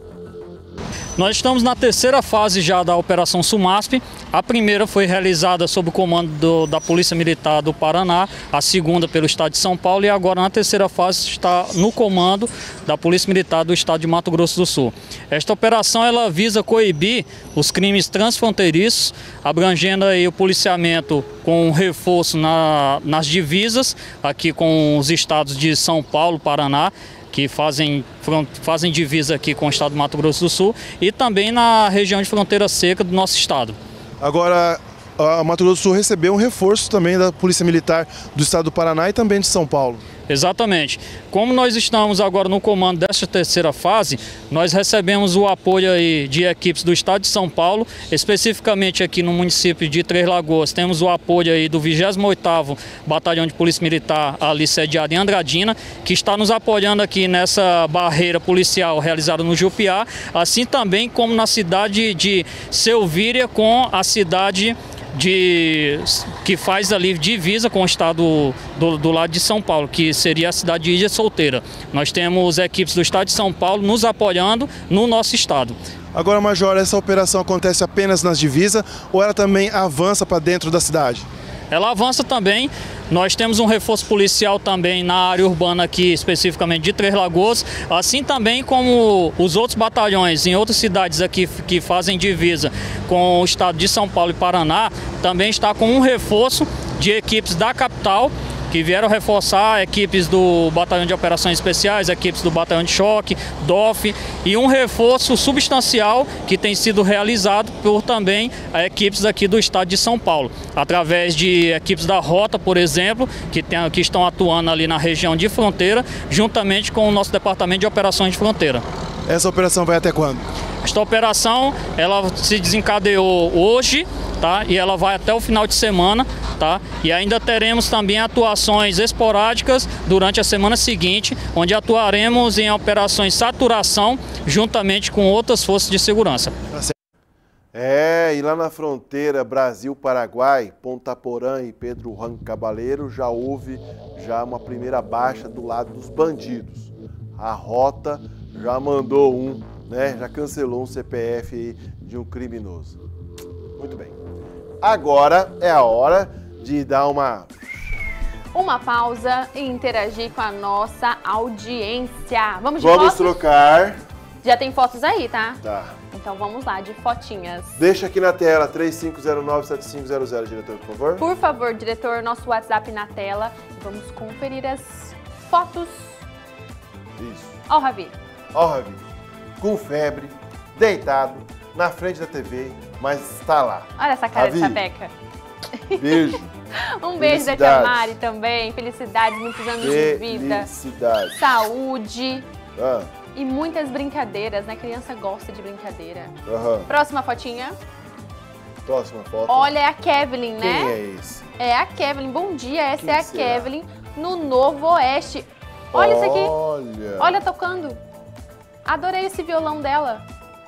Nós estamos na 3ª fase já da Operação SUMASP. A primeira foi realizada sob o comando da Polícia Militar do Paraná, a segunda pelo Estado de São Paulo e agora na 3ª fase está no comando da Polícia Militar do Estado de Mato Grosso do Sul. Esta operação ela visa coibir os crimes transfronteiriços, abrangendo aí o policiamento com reforço nas divisas, aqui com os estados de São Paulo, Paraná, que fazem divisa aqui com o estado do Mato Grosso do Sul e também na região de fronteira seca do nosso estado. Agora, o Mato Grosso do Sul recebeu um reforço também da Polícia Militar do estado do Paraná e também de São Paulo. Exatamente. Como nós estamos agora no comando desta 3ª fase, nós recebemos o apoio aí de equipes do estado de São Paulo, especificamente aqui no município de Três Lagoas, temos o apoio aí do 28º Batalhão de Polícia Militar, ali sediado em Andradina, que está nos apoiando aqui nessa barreira policial realizada no Jupiá, assim também como na cidade de Selvíria com a cidade que faz ali divisa com o estado do lado de São Paulo, que seria a cidade de Ilha Solteira. Nós temos equipes do estado de São Paulo nos apoiando no nosso estado. Agora, Major, essa operação acontece apenas nas divisas ou ela também avança para dentro da cidade? Ela avança também. Nós temos um reforço policial também na área urbana aqui, especificamente de Três Lagoas, assim também como os outros batalhões em outras cidades aqui que fazem divisa com o estado de São Paulo e Paraná, também está com um reforço de equipes da capital, que vieram reforçar equipes do Batalhão de Operações Especiais, equipes do Batalhão de Choque, DOF, e um reforço substancial que tem sido realizado por também equipes aqui do estado de São Paulo, através de equipes da Rota, por exemplo, que estão atuando ali na região de fronteira, juntamente com o nosso Departamento de Operações de Fronteira. Essa operação vai até quando? Esta operação ela se desencadeou hoje, tá? E ela vai até o final de semana, tá? E ainda teremos também atuações esporádicas durante a semana seguinte, onde atuaremos em operações saturação juntamente com outras forças de segurança. E lá na fronteira Brasil-Paraguai, Ponta Porã e Pedro Juan Cabaleiro, já houve uma primeira baixa do lado dos bandidos. A rota já mandou já cancelou um CPF aí de um criminoso. Muito bem. Agora é a hora de dar uma pausa e interagir com a nossa audiência. Vamos de fotos? Vamos trocar. Já tem fotos aí, tá? Tá. Então vamos lá, de fotinhas. Deixa aqui na tela, 3509-7500, diretor, por favor. Por favor, diretor, nosso WhatsApp na tela. Vamos conferir as fotos. Isso. Ó o Ravi. Ó o Ravi. Com febre, deitado, na frente da TV, mas está lá. Olha essa cara Ravi, de sapeca. Beijo. Um beijo da tia Mari também. Felicidades, muitos anos de vida. Felicidades. Saúde. E muitas brincadeiras, né? Criança gosta de brincadeira. Próxima fotinha. Próxima foto. Olha, é a Kevlin, né? Quem é esse? É a Kevlin. Bom dia, essa é a Kevlin no Novo Oeste. Olha isso aqui. Olha tocando. Adorei esse violão dela.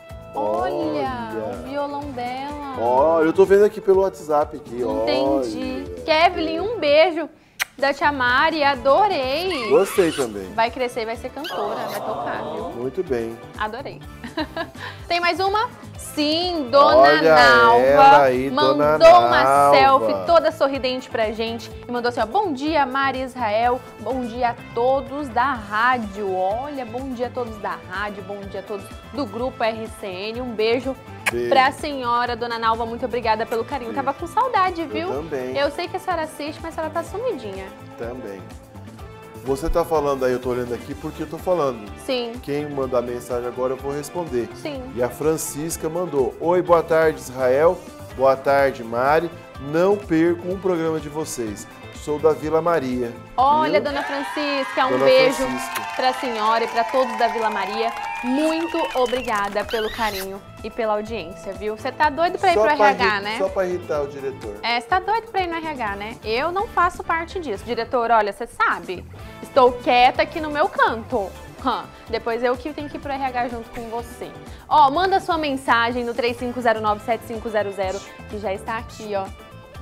Olha o violão dela. Olha, eu tô vendo aqui pelo WhatsApp aqui. Entendi. Kevlin, um beijo da tia Mari, adorei. Gostei também. Vai crescer e vai ser cantora, vai tocar, viu? Muito bem. Adorei. Tem mais uma? Sim, Dona Olha Nalva ela aí, mandou Dona Nalva. uma selfie toda sorridente pra gente e mandou assim, ó, bom dia Mari Israel, bom dia a todos da rádio, olha, bom dia a todos da rádio, bom dia a todos do grupo RCN, um beijo pra senhora, Dona Nalva, muito obrigada pelo carinho, tava com saudade, viu? Eu também. Eu sei que a senhora assiste, mas a senhora tá sumidinha. Também. Você tá falando aí, eu tô olhando aqui porque eu tô falando. Sim. Quem mandar mensagem agora eu vou responder. Sim. E a Francisca mandou, oi, boa tarde Israel, boa tarde Mari, não perco um programa de vocês. Sou da Vila Maria. Olha, viu? Dona Francisca, um Dona beijo Francisca. pra senhora e pra todos da Vila Maria. Muito obrigada pelo carinho e pela audiência, viu? Você tá doido pra ir pro RH, né? Só pra irritar o diretor. Você tá doido pra ir no RH, né? Eu não faço parte disso. Diretor, olha, você sabe, estou quieta aqui no meu canto. Depois eu que tenho que ir pro RH junto com você. Ó, manda sua mensagem no 3509-7500, que já está aqui, ó.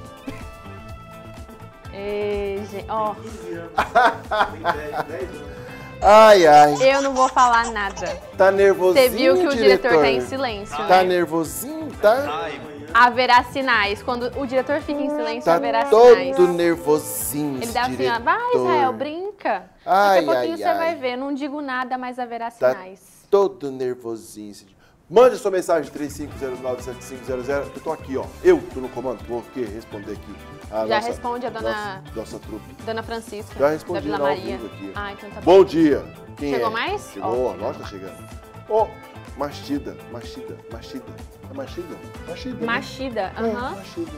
Ó. Ai, ai. Eu não vou falar nada. Tá nervosinho, Você viu que o diretor tá em silêncio, Tá né? nervosinho, tá? Haverá sinais. Quando o diretor fica em silêncio, Tá haverá sinais. todo nervosinho. Ele dá assim, ó, diretor. vai Israel, brinca. Ai, Daqui a pouquinho ai, você ai. vai ver. Não digo nada, mas haverá Tá sinais. todo nervosinho. Mande sua mensagem 3509-7500. Eu tô aqui, ó. Eu tô no comando. Vou aqui responder aqui. Já responde a dona... Nossa trupe. Dona Francisca, Já da respondi Vila ao Maria. vivo aqui. Ah, então tá bom. Bom dia. Quem Chegou é? mais? Chegou, Ó. a nota tá chegando. Ô, Machida. É Machida? Machida. Machida, aham. Machida.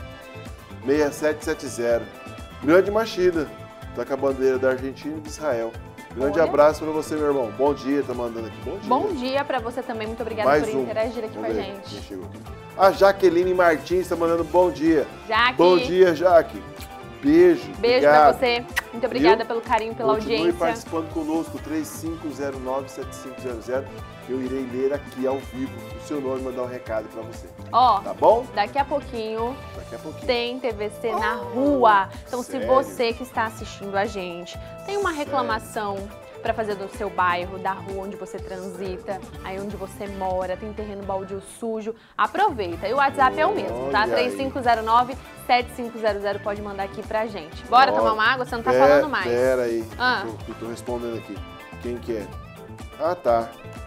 6770. Grande Machida. Tá com a bandeira da Argentina e de Israel. Grande Olha. abraço pra você, meu irmão. Bom dia, tá mandando aqui. Bom dia. Bom dia pra você também. Muito obrigada Mais por um. interagir aqui com a Vamos ver gente. quem chegou aqui. A Jaqueline Martins tá mandando bom dia. Jaque. Bom dia, Jaque. Beijo. Beijo obrigado. pra você. Muito obrigada Viu? pela carinho, pela Continue audiência. participando conosco, 3509-7500. Eu irei ler aqui ao vivo o seu nome e mandar um recado pra você. Ó, tá bom? Daqui a pouquinho pouquinho. tem TVC na rua. Então, sério? se você que está assistindo a gente tem uma reclamação para fazer do seu bairro, da rua onde você transita, aí onde você mora, tem terreno baldio sujo, aproveita. E o WhatsApp é o mesmo, tá? Olha aí. 3509-7500, pode mandar aqui pra gente. Bora tomar uma água? Você não tá Pera- falando mais. Pera aí, Ah. eu tô respondendo aqui. Quem que é? Ah, tá.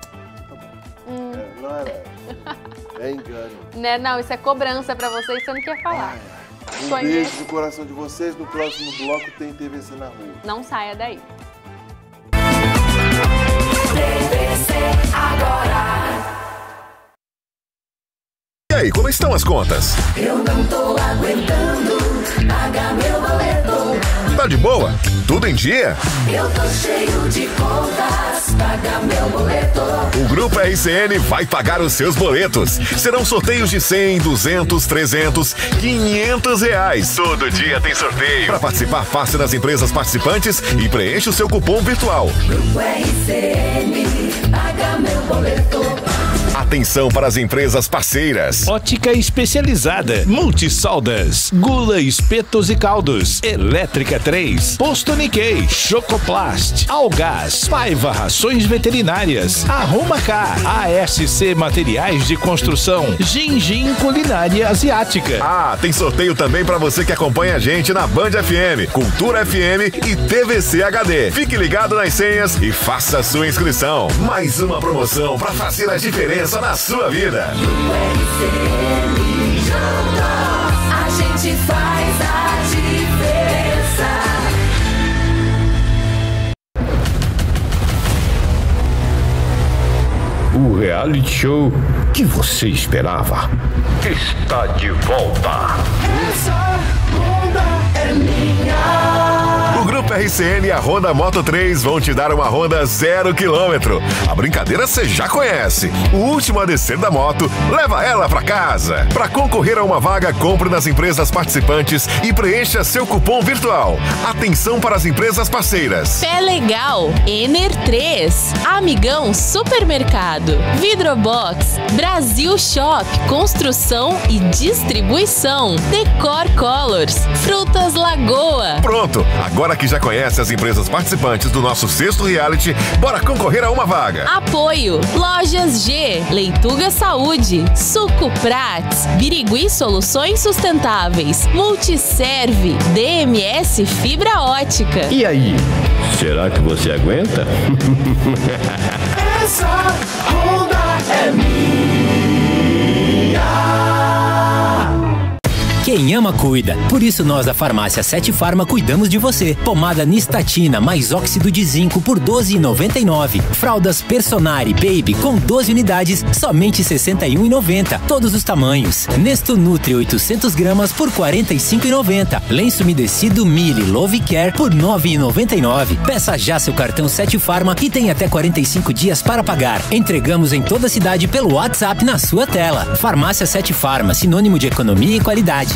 Não era. É engano. Né? Não, isso é cobrança pra você e você não quer falar. Um Conheço. beijo no coração de vocês. No próximo bloco tem TVC na rua. Não saia daí. E aí, como estão as contas? Eu não tô aguentando pagar meu boleto. Tá de boa? tudo em dia? Eu tô cheio de contas, paga meu boleto. O Grupo RCN vai pagar os seus boletos. Serão sorteios de 100, 200, 300, 500 reais. Todo dia tem sorteio. Para participar, faça nas empresas participantes e preencha o seu cupom virtual. Grupo RCN, paga meu boleto. Atenção para as empresas parceiras. Ótica especializada, Multisoldas, Gula, Espetos e Caldos, Elétrica 3, Posto Nikkei, Chocoplast, Algás, Paiva Rações Veterinárias, Arruma Car, ASC Materiais de Construção, Gingin Culinária Asiática. Ah, tem sorteio também para você que acompanha a gente na Band FM, Cultura FM e TVC HD. Fique ligado nas senhas e faça a sua inscrição. Mais uma promoção para fazer a diferença na sua vida. A gente faz a diferença. O reality show que você esperava está de volta. Essa onda é minha. O Grupo RCN e a Honda Moto 3 vão te dar uma Honda 0 km. A brincadeira você já conhece. O último a descer da moto, leva ela pra casa. Para concorrer a uma vaga, compre nas empresas participantes e preencha seu cupom virtual. Atenção para as empresas parceiras. Pé Legal, Ener 3, Amigão Supermercado, Vidrobox, Brasil Shop, Construção e Distribuição, Decor Colors, Frutas Lagoa. Pronto, agora que já conhece as empresas participantes do nosso sexto reality, bora concorrer a uma vaga. Apoio: Lojas G, Leituga Saúde, Suco Prats, Birigui Soluções Sustentáveis, Multiserve, DMS Fibra Ótica. E aí, será que você aguenta? Essa onda é minha. Quem ama, cuida. Por isso nós da Farmácia 7 Farma cuidamos de você. Pomada Nistatina mais óxido de zinco por R$ 12,99. Fraldas Personari Baby com 12 unidades, somente R$ 61,90. Todos os tamanhos. Nesto Nutri 800 gramas por R$ 45,90. Lenço umedecido Mili Love Care por R$ 9,99. Peça já seu cartão 7 Farma e tem até 45 dias para pagar. Entregamos em toda a cidade pelo WhatsApp na sua tela. Farmácia 7 Farma, sinônimo de economia e qualidade.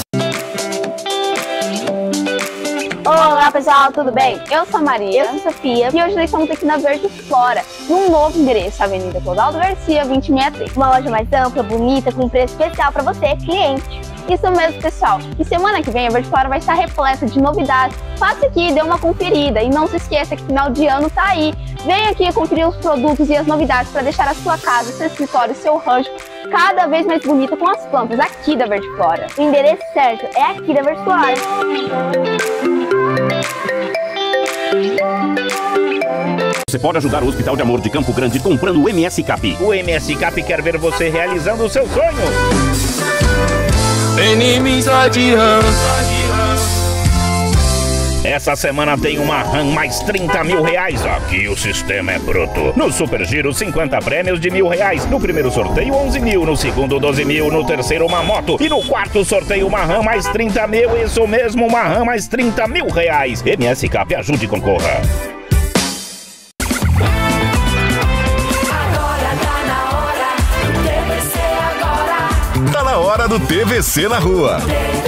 Olá pessoal, tudo bem? Eu sou a Maria, eu sou a Sofia e hoje nós estamos aqui na Verde Flora, num novo endereço, Avenida Clodoaldo Garcia, 2063. Uma loja mais ampla, bonita, com preço especial para você, cliente. Isso mesmo, pessoal. E semana que vem a Verde Flora vai estar repleta de novidades. Passe aqui e dê uma conferida. E não se esqueça que final de ano tá aí. Vem aqui conferir os produtos e as novidades para deixar a sua casa, seu escritório, seu rancho cada vez mais bonita com as plantas aqui da Verde Flora. O endereço certo é aqui da Verde Flora. Você pode ajudar o Hospital de Amor de Campo Grande comprando o MS Cap. O MS Cap quer ver você realizando o seu sonho. Inimizade Essa semana tem uma RAM mais 30 mil reais. Aqui o sistema é bruto. No Super Giro, 50 prêmios de R$1.000. No primeiro sorteio, 11 mil. No segundo, 12 mil. No terceiro, uma moto. E no quarto sorteio, uma RAM mais 30 mil. Isso mesmo, uma RAM mais 30 mil reais. MS Cap, ajude e concorra. Tá na hora do TVC na rua.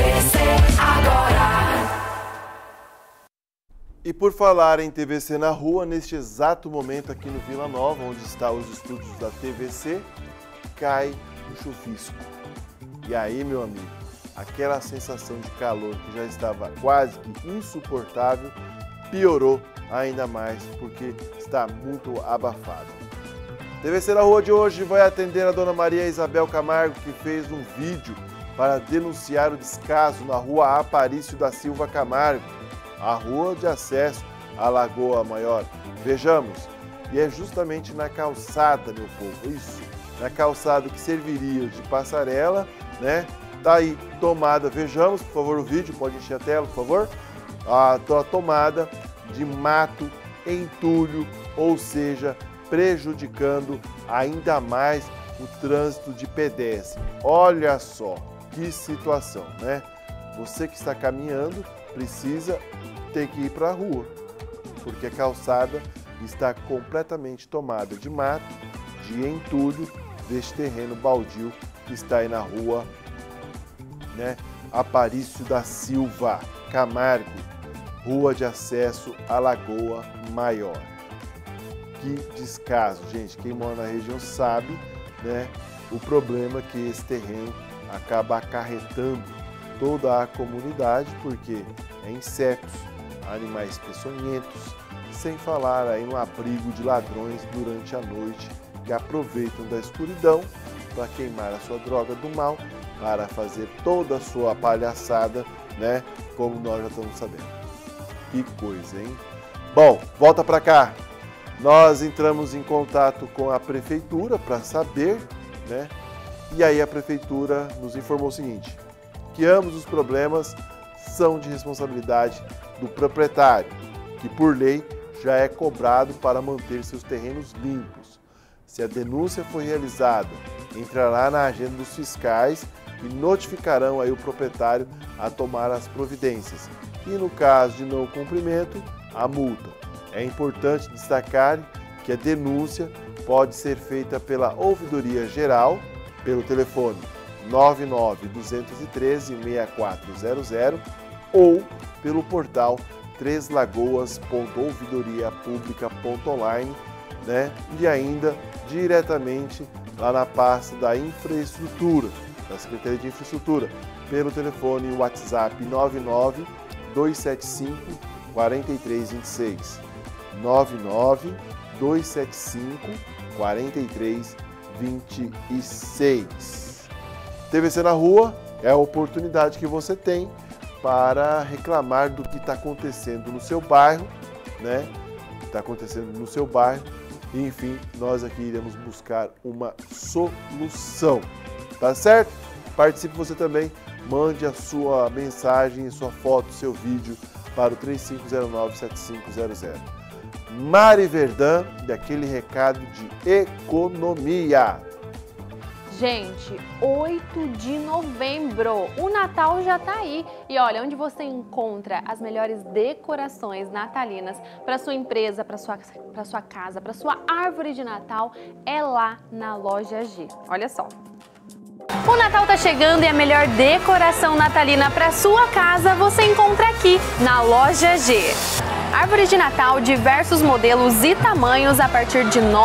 E por falar em TVC na rua, neste exato momento aqui no Vila Nova, onde está os estúdios da TVC, cai o chuvisco. E aí, meu amigo, aquela sensação de calor que já estava quase que insuportável, piorou ainda mais porque está muito abafado. TVC na rua de hoje vai atender a dona Maria Isabel Camargo, que fez um vídeo para denunciar o descaso na rua Aparício da Silva Camargo, a rua de acesso à Lagoa Maior. Vejamos, e é justamente na calçada, meu povo, isso, na calçada que serviria de passarela, né? Tá aí, tomada, vejamos, por favor, o vídeo, pode encher a tela, por favor. A tomada de mato, entulho, ou seja, prejudicando ainda mais o trânsito de pedestre. Olha só que situação, né? Você que está caminhando precisa ter que ir para a rua, porque a calçada está completamente tomada de mato, de entulho deste terreno baldio que está aí na rua, né, Aparício da Silva Camargo, rua de acesso à Lagoa Maior. Que descaso, gente. Quem mora na região sabe, né, o problema que esse terreno acaba acarretando toda a comunidade, porque é insetos, animais peçonhentos, sem falar aí no abrigo de ladrões durante a noite que aproveitam da escuridão para queimar a sua droga do mal, para fazer toda a sua palhaçada, né, como nós já estamos sabendo. Que coisa, hein? Bom, volta para cá. Nós entramos em contato com a prefeitura para saber, né? E aí a prefeitura nos informou o seguinte, que ambos os problemas são de responsabilidade do proprietário, que por lei já é cobrado para manter seus terrenos limpos. Se a denúncia for realizada, entrará na agenda dos fiscais e notificarão aí o proprietário a tomar as providências. E no caso de não cumprimento, a multa. É importante destacar que a denúncia pode ser feita pela Ouvidoria Geral, pelo telefone 99-213-6400 ou pelo portal treslagoas.ouvidoriapublica.online, né? E ainda diretamente lá na pasta da infraestrutura, da Secretaria de Infraestrutura, pelo telefone WhatsApp 99-275-4326. 99-275-4326. TVC na Rua é a oportunidade que você tem para reclamar do que está acontecendo no seu bairro, né? Está acontecendo no seu bairro. E, enfim, nós aqui iremos buscar uma solução. Tá certo? Participe você também. Mande a sua mensagem, sua foto, seu vídeo para o 3509-7500. Mari Verdun, daquele recado de economia. Gente, 8 de novembro, o Natal já tá aí. E olha, onde você encontra as melhores decorações natalinas para sua empresa, para sua casa, para sua árvore de Natal, é lá na Loja G. Olha só. O Natal tá chegando e a melhor decoração natalina para sua casa você encontra aqui na Loja G. Árvore de Natal, diversos modelos e tamanhos a partir de R$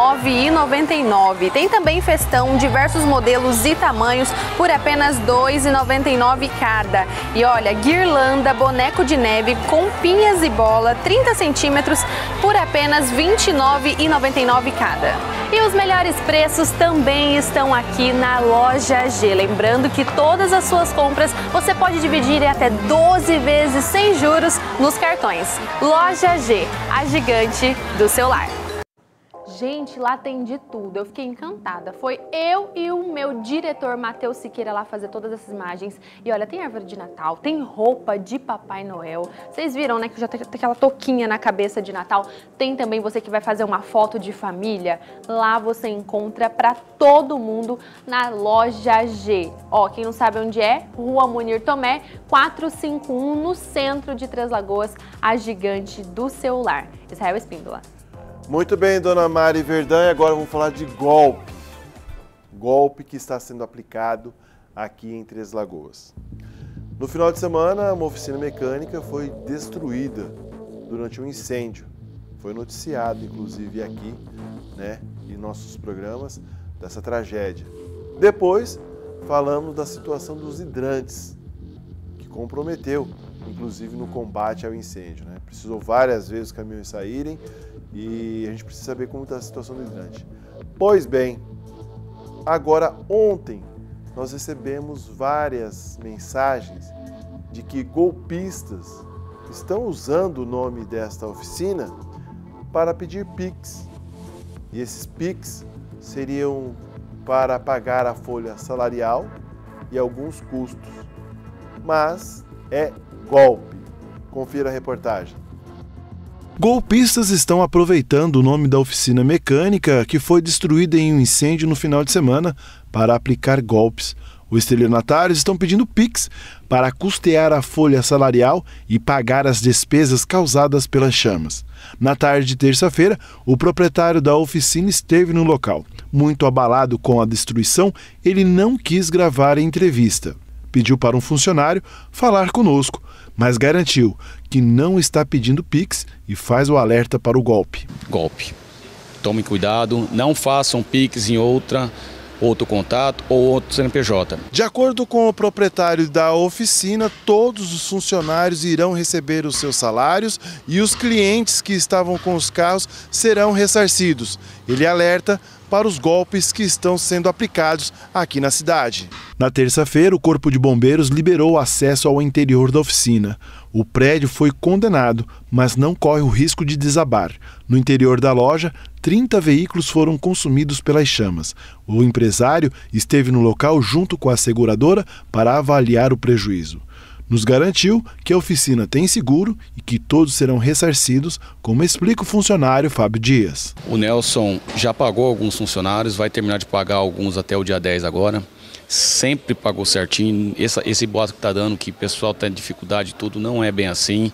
9,99. Tem também festão, diversos modelos e tamanhos por apenas R$ 2,99 cada. E olha, guirlanda, boneco de neve com pinhas e bola, 30 centímetros por apenas R$ 29,99 cada. E os melhores preços também estão aqui na Loja G. Lembrando que todas as suas compras você pode dividir em até 12 vezes sem juros nos cartões. Loja G, a gigante do seu lar. Gente, lá tem de tudo, eu fiquei encantada. Foi eu e o meu diretor Matheus Siqueira lá fazer todas essas imagens. E olha, tem árvore de Natal, tem roupa de Papai Noel. Vocês viram, né, que já tem aquela touquinha na cabeça de Natal. Tem também você que vai fazer uma foto de família. Lá você encontra pra todo mundo na Loja G. Ó, quem não sabe onde é, Rua Munir Tomé, 451, no centro de Três Lagoas, a gigante do seu lar. Israel Espíndola. Muito bem, dona Mari Verdun, e agora vamos falar de golpe. Golpe que está sendo aplicado aqui em Três Lagoas. No final de semana, uma oficina mecânica foi destruída durante um incêndio. Foi noticiado, inclusive, aqui, né, em nossos programas, dessa tragédia. Depois, falamos da situação dos hidrantes, que comprometeu, inclusive, no combate ao incêndio, né? Precisou várias vezes os caminhões saírem e a gente precisa saber como está a situação do hidrante. Pois bem, agora ontem nós recebemos várias mensagens de que golpistas estão usando o nome desta oficina para pedir Pix. E esses Pix seriam para pagar a folha salarial e alguns custos. Mas é golpe. Confira a reportagem. Golpistas estão aproveitando o nome da oficina mecânica que foi destruída em um incêndio no final de semana para aplicar golpes. Os estelionatários estão pedindo Pix para custear a folha salarial e pagar as despesas causadas pelas chamas. Na tarde de terça-feira, o proprietário da oficina esteve no local. Muito abalado com a destruição, ele não quis gravar a entrevista. Pediu para um funcionário falar conosco, mas garantiu que não está pedindo Pix e faz o alerta para o golpe. Golpe. Tomem cuidado, não façam Pix em outro contato ou outro CNPJ. De acordo com o proprietário da oficina, todos os funcionários irão receber os seus salários e os clientes que estavam com os carros serão ressarcidos. Ele alerta para os golpes que estão sendo aplicados aqui na cidade. Na terça-feira, o Corpo de Bombeiros liberou o acesso ao interior da oficina. O prédio foi condenado, mas não corre o risco de desabar. No interior da loja, 30 veículos foram consumidos pelas chamas. O empresário esteve no local junto com a seguradora para avaliar o prejuízo. Nos garantiu que a oficina tem seguro e que todos serão ressarcidos, como explica o funcionário Fábio Dias. O Nelson já pagou alguns funcionários, vai terminar de pagar alguns até o dia 10 agora. Sempre pagou certinho. Esse boato que está dando, que o pessoal tem dificuldade e tudo, não é bem assim.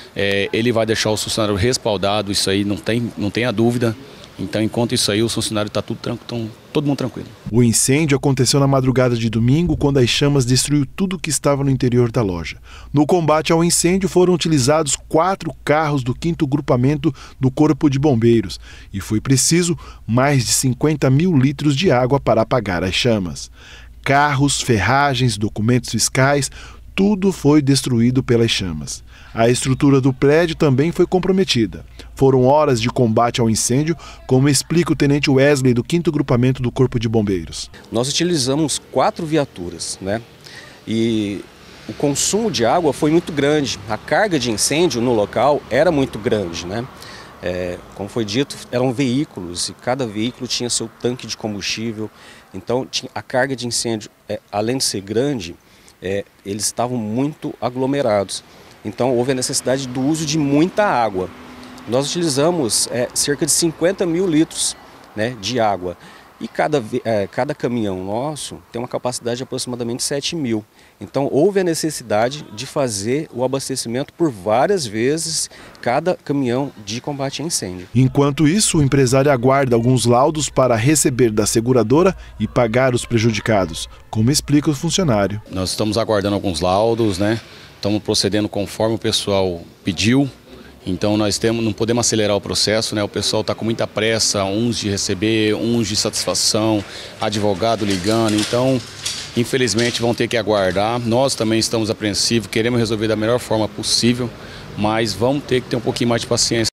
Ele vai deixar o funcionário respaldado, isso aí não tem a dúvida. Então, enquanto isso aí, o funcionário está todo mundo tranquilo. O incêndio aconteceu na madrugada de domingo, quando as chamas destruiu tudo que estava no interior da loja. No combate ao incêndio, foram utilizados 4 carros do 5º Grupamento do Corpo de Bombeiros e foi preciso mais de 50 mil litros de água para apagar as chamas. Carros, ferragens, documentos fiscais, tudo foi destruído pelas chamas. A estrutura do prédio também foi comprometida. Foram horas de combate ao incêndio, como explica o Tenente Wesley do 5º Grupamento do Corpo de Bombeiros. Nós utilizamos 4 viaturas, né? E o consumo de água foi muito grande. A carga de incêndio no local era muito grande, né? Como foi dito, eram veículos e cada veículo tinha seu tanque de combustível. Então a carga de incêndio, além de ser grande, eles estavam muito aglomerados. Então houve a necessidade do uso de muita água. Nós utilizamos cerca de 50 mil litros, né, de água. E cada caminhão nosso tem uma capacidade de aproximadamente 7 mil. Então houve a necessidade de fazer o abastecimento por várias vezes cada caminhão de combate a incêndio. Enquanto isso, o empresário aguarda alguns laudos para receber da seguradora e pagar os prejudicados, como explica o funcionário. Nós estamos aguardando alguns laudos, né? Estamos procedendo conforme o pessoal pediu. Então nós não podemos acelerar o processo, né? O pessoal está com muita pressa, uns de receber, uns de satisfação, advogado ligando. Então, infelizmente, vão ter que aguardar. Nós também estamos apreensivos, queremos resolver da melhor forma possível, mas vamos ter que ter um pouquinho mais de paciência.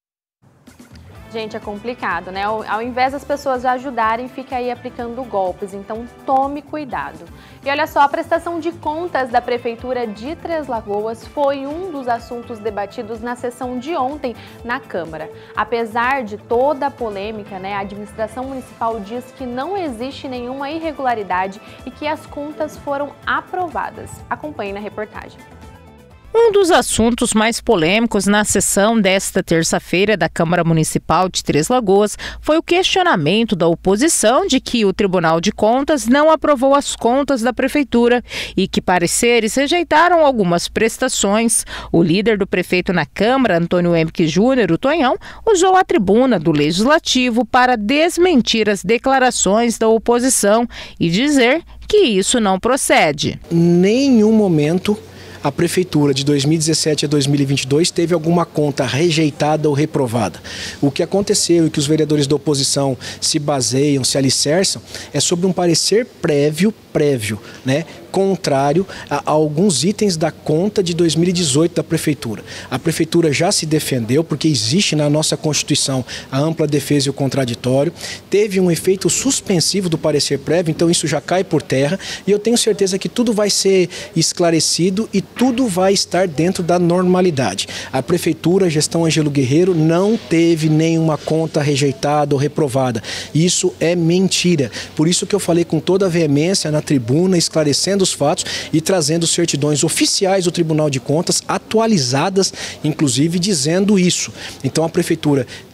Gente, é complicado, né? Ao invés das pessoas ajudarem, fica aí aplicando golpes, então tome cuidado. E olha só, a prestação de contas da Prefeitura de Três Lagoas foi um dos assuntos debatidos na sessão de ontem na Câmara. Apesar de toda a polêmica, né, a administração municipal diz que não existe nenhuma irregularidade e que as contas foram aprovadas. Acompanhe na reportagem. Um dos assuntos mais polêmicos na sessão desta terça-feira da Câmara Municipal de Três Lagoas foi o questionamento da oposição de que o Tribunal de Contas não aprovou as contas da Prefeitura e que pareceres rejeitaram algumas prestações. O líder do prefeito na Câmara, Antônio Emke Júnior, o Tonhão, usou a tribuna do Legislativo para desmentir as declarações da oposição e dizer que isso não procede. Em nenhum momento a Prefeitura de 2017 a 2022 teve alguma conta rejeitada ou reprovada. O que aconteceu e que os vereadores da oposição se baseiam, se alicerçam, é sobre um parecer prévio, né, contrário a alguns itens da conta de 2018 da Prefeitura. A Prefeitura já se defendeu, porque existe na nossa Constituição a ampla defesa e o contraditório. Teve um efeito suspensivo do parecer prévio, então isso já cai por terra. E eu tenho certeza que tudo vai ser esclarecido e tudo vai estar dentro da normalidade. A Prefeitura, a gestão Ângelo Guerreiro, não teve nenhuma conta rejeitada ou reprovada. Isso é mentira. Por isso que eu falei com toda a veemência na tribuna, esclarecendo os fatos e trazendo certidões oficiais do Tribunal de Contas, atualizadas, inclusive, dizendo isso. Então a Prefeitura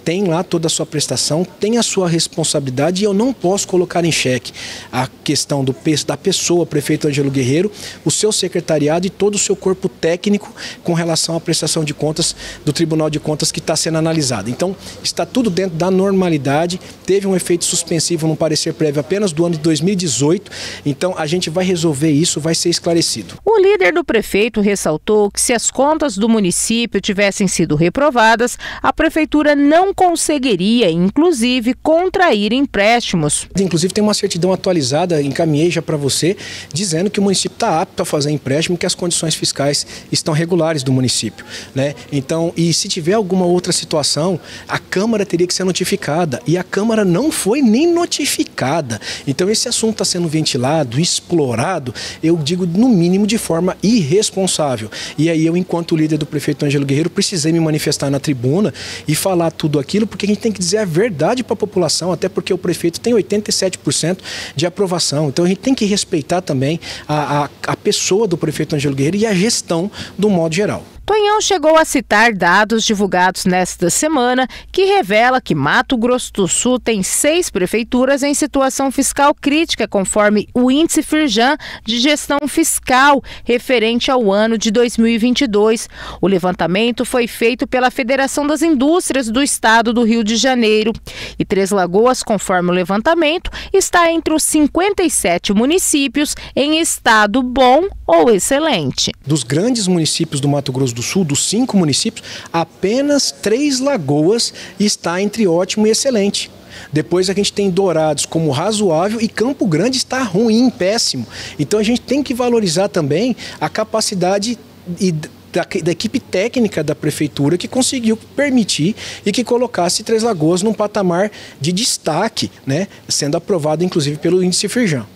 tem lá toda a sua prestação, tem a sua responsabilidade e eu não posso colocar em xeque a questão da pessoa, prefeito Ângelo Guerreiro, o seu secretariado e todo o seu corpo técnico com relação à prestação de contas do Tribunal de Contas que está sendo analisado. Então, está tudo dentro da normalidade, teve um efeito suspensivo no parecer prévio apenas do ano de 2018, então a gente vai resolver isso, vai ser esclarecido. O líder do prefeito ressaltou que se as contas do município tivessem sido reprovadas, a prefeitura não conseguiria, inclusive, contrair empréstimos. Inclusive tem uma certidão atualizada, encaminhei já para você, dizendo que o município está apto a fazer empréstimo, que as condições fiscais estão regulares do município, né? Então, e se tiver alguma outra situação, a Câmara teria que ser notificada e a Câmara não foi nem notificada. Então esse assunto está sendo ventilado, explorado, eu digo no mínimo de forma irresponsável. E aí eu, enquanto líder do prefeito Ângelo Guerreiro, precisei me manifestar na tribuna e falar tudo aquilo, porque a gente tem que dizer a verdade para a população, até porque o prefeito tem 87% de aprovação. Então a gente tem que respeitar também a pessoa do prefeito Ângelo Guerreiro e a gestão do modo geral. Tonhão chegou a citar dados divulgados nesta semana que revela que Mato Grosso do Sul tem 6 prefeituras em situação fiscal crítica, conforme o índice Firjan de gestão fiscal referente ao ano de 2022. O levantamento foi feito pela Federação das Indústrias do Estado do Rio de Janeiro. E Três Lagoas, conforme o levantamento, está entre os 57 municípios em estado bom ou excelente. Dos grandes municípios do Mato Grosso do Sul, dos 5 municípios, apenas 3 Lagoas está entre ótimo e excelente. Depois a gente tem Dourados como razoável e Campo Grande está ruim, péssimo. Então a gente tem que valorizar também a capacidade da equipe técnica da prefeitura que conseguiu permitir e que colocasse Três Lagoas num patamar de destaque, né, sendo aprovado inclusive pelo índice Firjan.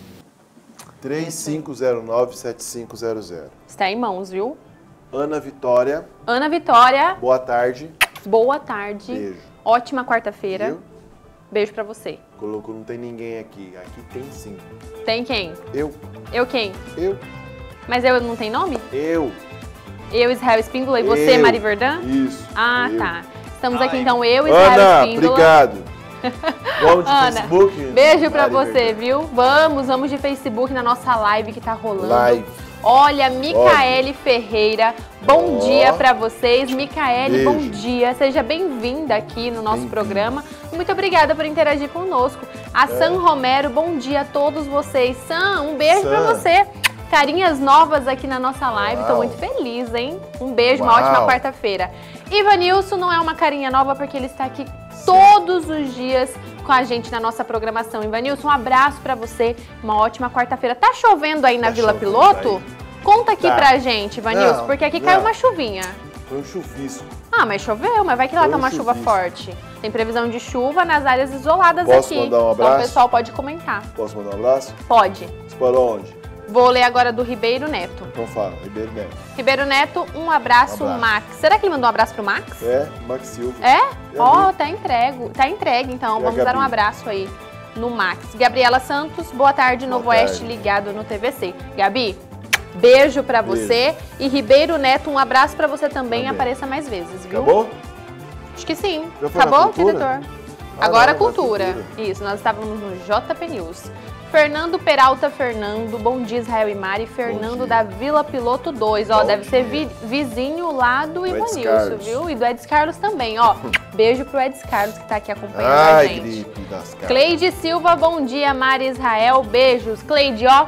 3509-7500. Está em mãos, viu? Ana Vitória. Ana Vitória. Boa tarde. Boa tarde. Beijo. Ótima quarta-feira. Beijo pra você. Colocou, não tem ninguém aqui. Aqui tem sim. Tem quem? Eu. Eu quem? Eu. Mas eu não tem nome? Eu. Eu, Israel Espíndola, e você, Mari Verdun? Isso. Ah, eu. Tá. Estamos aqui então, eu, Israel Ana, Espíndola. obrigado. Vamos de Ana, Facebook? beijo pra Mari você, Verdun. viu? Vamos de Facebook na nossa live que tá rolando. Live. Olha, Micaele Ferreira, bom dia pra vocês. Micaele, Beijo. bom dia. Seja bem-vinda aqui no nosso programa. Muito obrigada por interagir conosco. A Sam Romero, bom dia a todos vocês. Sam, um beijo pra você. Carinhas novas aqui na nossa live, tô muito feliz, hein? Um beijo, uma ótima quarta-feira. Ivanilson não é uma carinha nova porque ele está aqui todos os dias com a gente na nossa programação. Ivanilson, um abraço pra você, uma ótima quarta-feira. Tá chovendo aí na Vila Piloto? Aí. Conta aqui pra gente, Ivanilson, Não, porque aqui não. caiu uma chuvinha. Foi um chuvisco. Ah, mas choveu, mas vai que lá Foi tá um uma chuva chuvisco. forte. Tem previsão de chuva nas áreas isoladas Posso aqui. mandar um Então abraço? o pessoal pode comentar. Posso mandar um abraço? Pode. Para onde? Vou ler agora do Ribeiro Neto. Então fala, Ribeiro Neto. Ribeiro Neto, um abraço, Max. Será que ele mandou um abraço pro Max? É, Max Silva. É? E Ó, tá entregue. Tá entregue, então. E a Vamos dar um Gabi? abraço aí no Max. Gabriela Santos, boa tarde, Novo Oeste tarde. ligado no TVC. Gabi, beijo pra você. E Ribeiro Neto, um abraço pra você também. Apareça mais vezes, viu? Acabou? Acho que sim. Já foi na Acabou, cultura? diretor? Ah, Agora não, cultura. na cultura. Isso, nós estávamos no JP News. Fernando Peralta Fernando, bom dia Israel e Mari. Fernando da Vila Piloto 2, ó, Bom deve ser dia. vizinho lá do Ivanilson, Carlos. viu? E do Edson Carlos também, ó. Beijo pro Edson Carlos que tá aqui acompanhando a Ai, gente. gripe das caras. Cleide Silva, bom dia Mari Israel, beijos. Cleide, ó,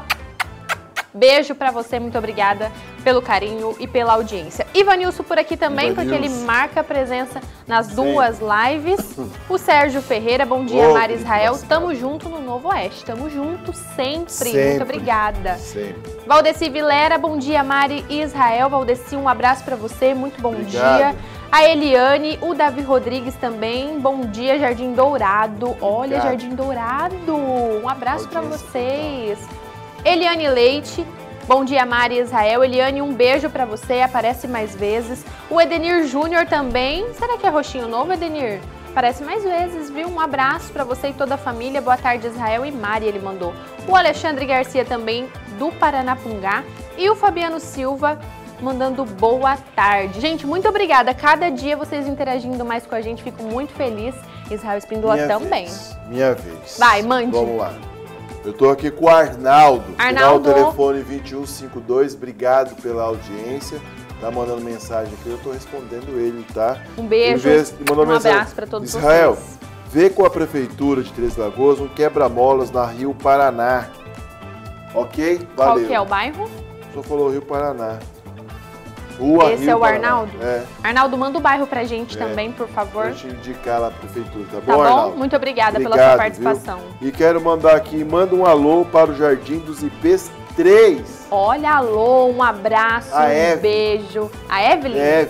beijo pra você, muito obrigada pelo carinho e pela audiência. Ivanilson por aqui também, porque ele Ivanilson. marca presença nas duas lives. O Sérgio Ferreira, bom dia Ô, Mari Israel, nossa, tamo junto no Novo Oeste, tamo junto sempre. Sempre. Muito obrigada. Sempre. Valdeci Vilera, bom dia Mari e Israel. Valdeci, um abraço pra você, muito bom Obrigado. dia. A Eliane, o Davi Rodrigues também, bom dia Jardim Dourado. Olha, Obrigado. Jardim Dourado, um abraço pra Audiência vocês. Eliane Leite, bom dia Mari e Israel. Eliane, um beijo pra você, aparece mais vezes. O Edenir Júnior também, será que é roxinho novo, Edenir? Aparece mais vezes, viu? Um abraço pra você e toda a família. Boa tarde, Israel e Mari, ele mandou. O Alexandre Garcia também, do Paranapungá. E o Fabiano Silva, mandando boa tarde. Gente, muito obrigada. Cada dia vocês interagindo mais com a gente, fico muito feliz. Israel Espíndola também. Minha vez. Vai, mande. Vamos lá. Eu tô aqui com o Arnaldo. Arnaldo. Final telefone 2152. Obrigado pela audiência. Tá mandando mensagem aqui, eu tô respondendo ele, tá? Um beijo, um abraço para todos Israel, vocês. Vê com a Prefeitura de Três Lagoas um quebra-molas na Rio Paraná. Ok? Valeu. Qual que é o bairro? Só falou Rio Paraná. Rua Esse Rio é o Paraná. Arnaldo? É. Arnaldo, manda o bairro pra gente também, por favor. Vou te indicar lá a Prefeitura, tá bom, Tá bom? Arnaldo? Muito obrigada Obrigado, pela sua participação. Viu? E quero mandar aqui, manda um alô para o Jardim dos Ipês 3. Olha, alô, um abraço, beijo. A Evelyn?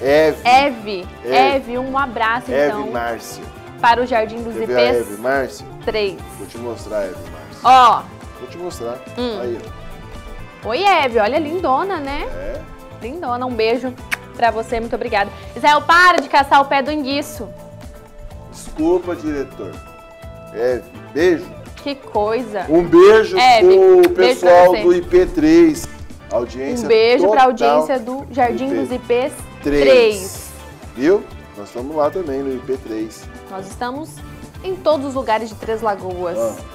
Eve, um abraço, então. Eve Márcia. Para o Jardim dos Ipês. Ipês Eve Márcia? 3. Vou te mostrar a Eve Márcia. Ó. Vou te mostrar. Aí, ó. Oi, Eve, olha, lindona, né? É. Lindona, um beijo pra você, muito obrigada. Israel, para de caçar o pé do enguiço. Desculpa, diretor. Eve, beijo. Que coisa. Um beijo pro pessoal beijo do IP3. Audiência Um beijo total pra audiência do Jardim dos Ipês 3. Viu? Nós estamos lá também no IP3. Nós estamos em todos os lugares de Três Lagoas.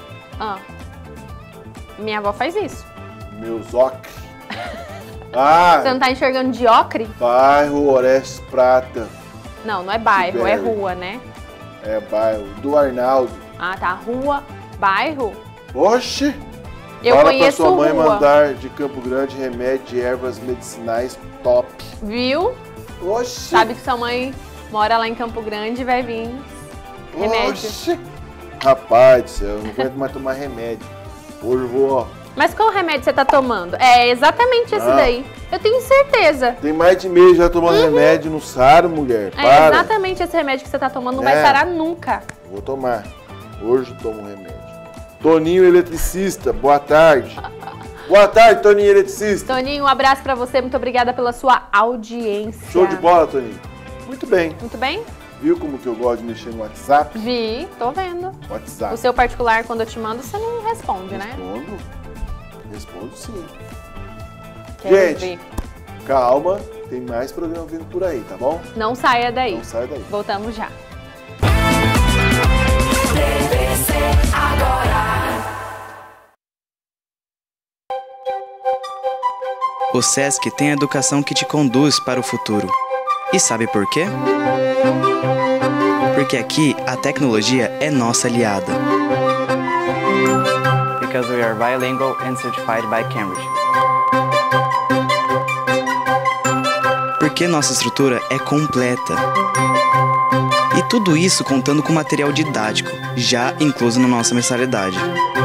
Minha avó faz isso. Meus ocre. Ah, você não tá enxergando de ocre? Bairro Orestes Prata. Não, não é bairro, é rua, né? É bairro do Arnaldo. Ah, tá. Rua, bairro? Oxe! Eu Fala conheço pra sua mãe rua. mandar de Campo Grande remédio de ervas medicinais top. Viu? Oxe! Sabe que sua mãe mora lá em Campo Grande e vai vir remédio. Oxe! Rapaz do céu, eu não aguento mais tomar remédio. Hoje eu vou, ó. Mas qual remédio você tá tomando? É exatamente esse daí. Eu tenho certeza. Tem mais de mês já tomando remédio, não saro, mulher. É Para. exatamente esse remédio que você tá tomando, não vai sarar nunca. Vou tomar. Hoje eu tomo remédio. Toninho Eletricista, boa tarde. Boa tarde, Toninho Eletricista. Toninho, um abraço pra você, muito obrigada pela sua audiência. Show de bola, Toninho. Muito bem. Muito bem? Viu como que eu gosto de mexer no WhatsApp? Vi, tô vendo. WhatsApp. O seu particular, quando eu te mando, você não responde, né? Respondo sim. Quero Gente, ver. calma, tem mais programa vindo por aí, tá bom? Não saia daí. Não saia daí. Voltamos já. TVC agora. O SESC tem a educação que te conduz para o futuro. E sabe por quê? Porque aqui a tecnologia é nossa aliada. Because we are bilingual and certified by Cambridge. Porque nossa estrutura é completa. E tudo isso contando com material didático, já incluso na nossa mensalidade.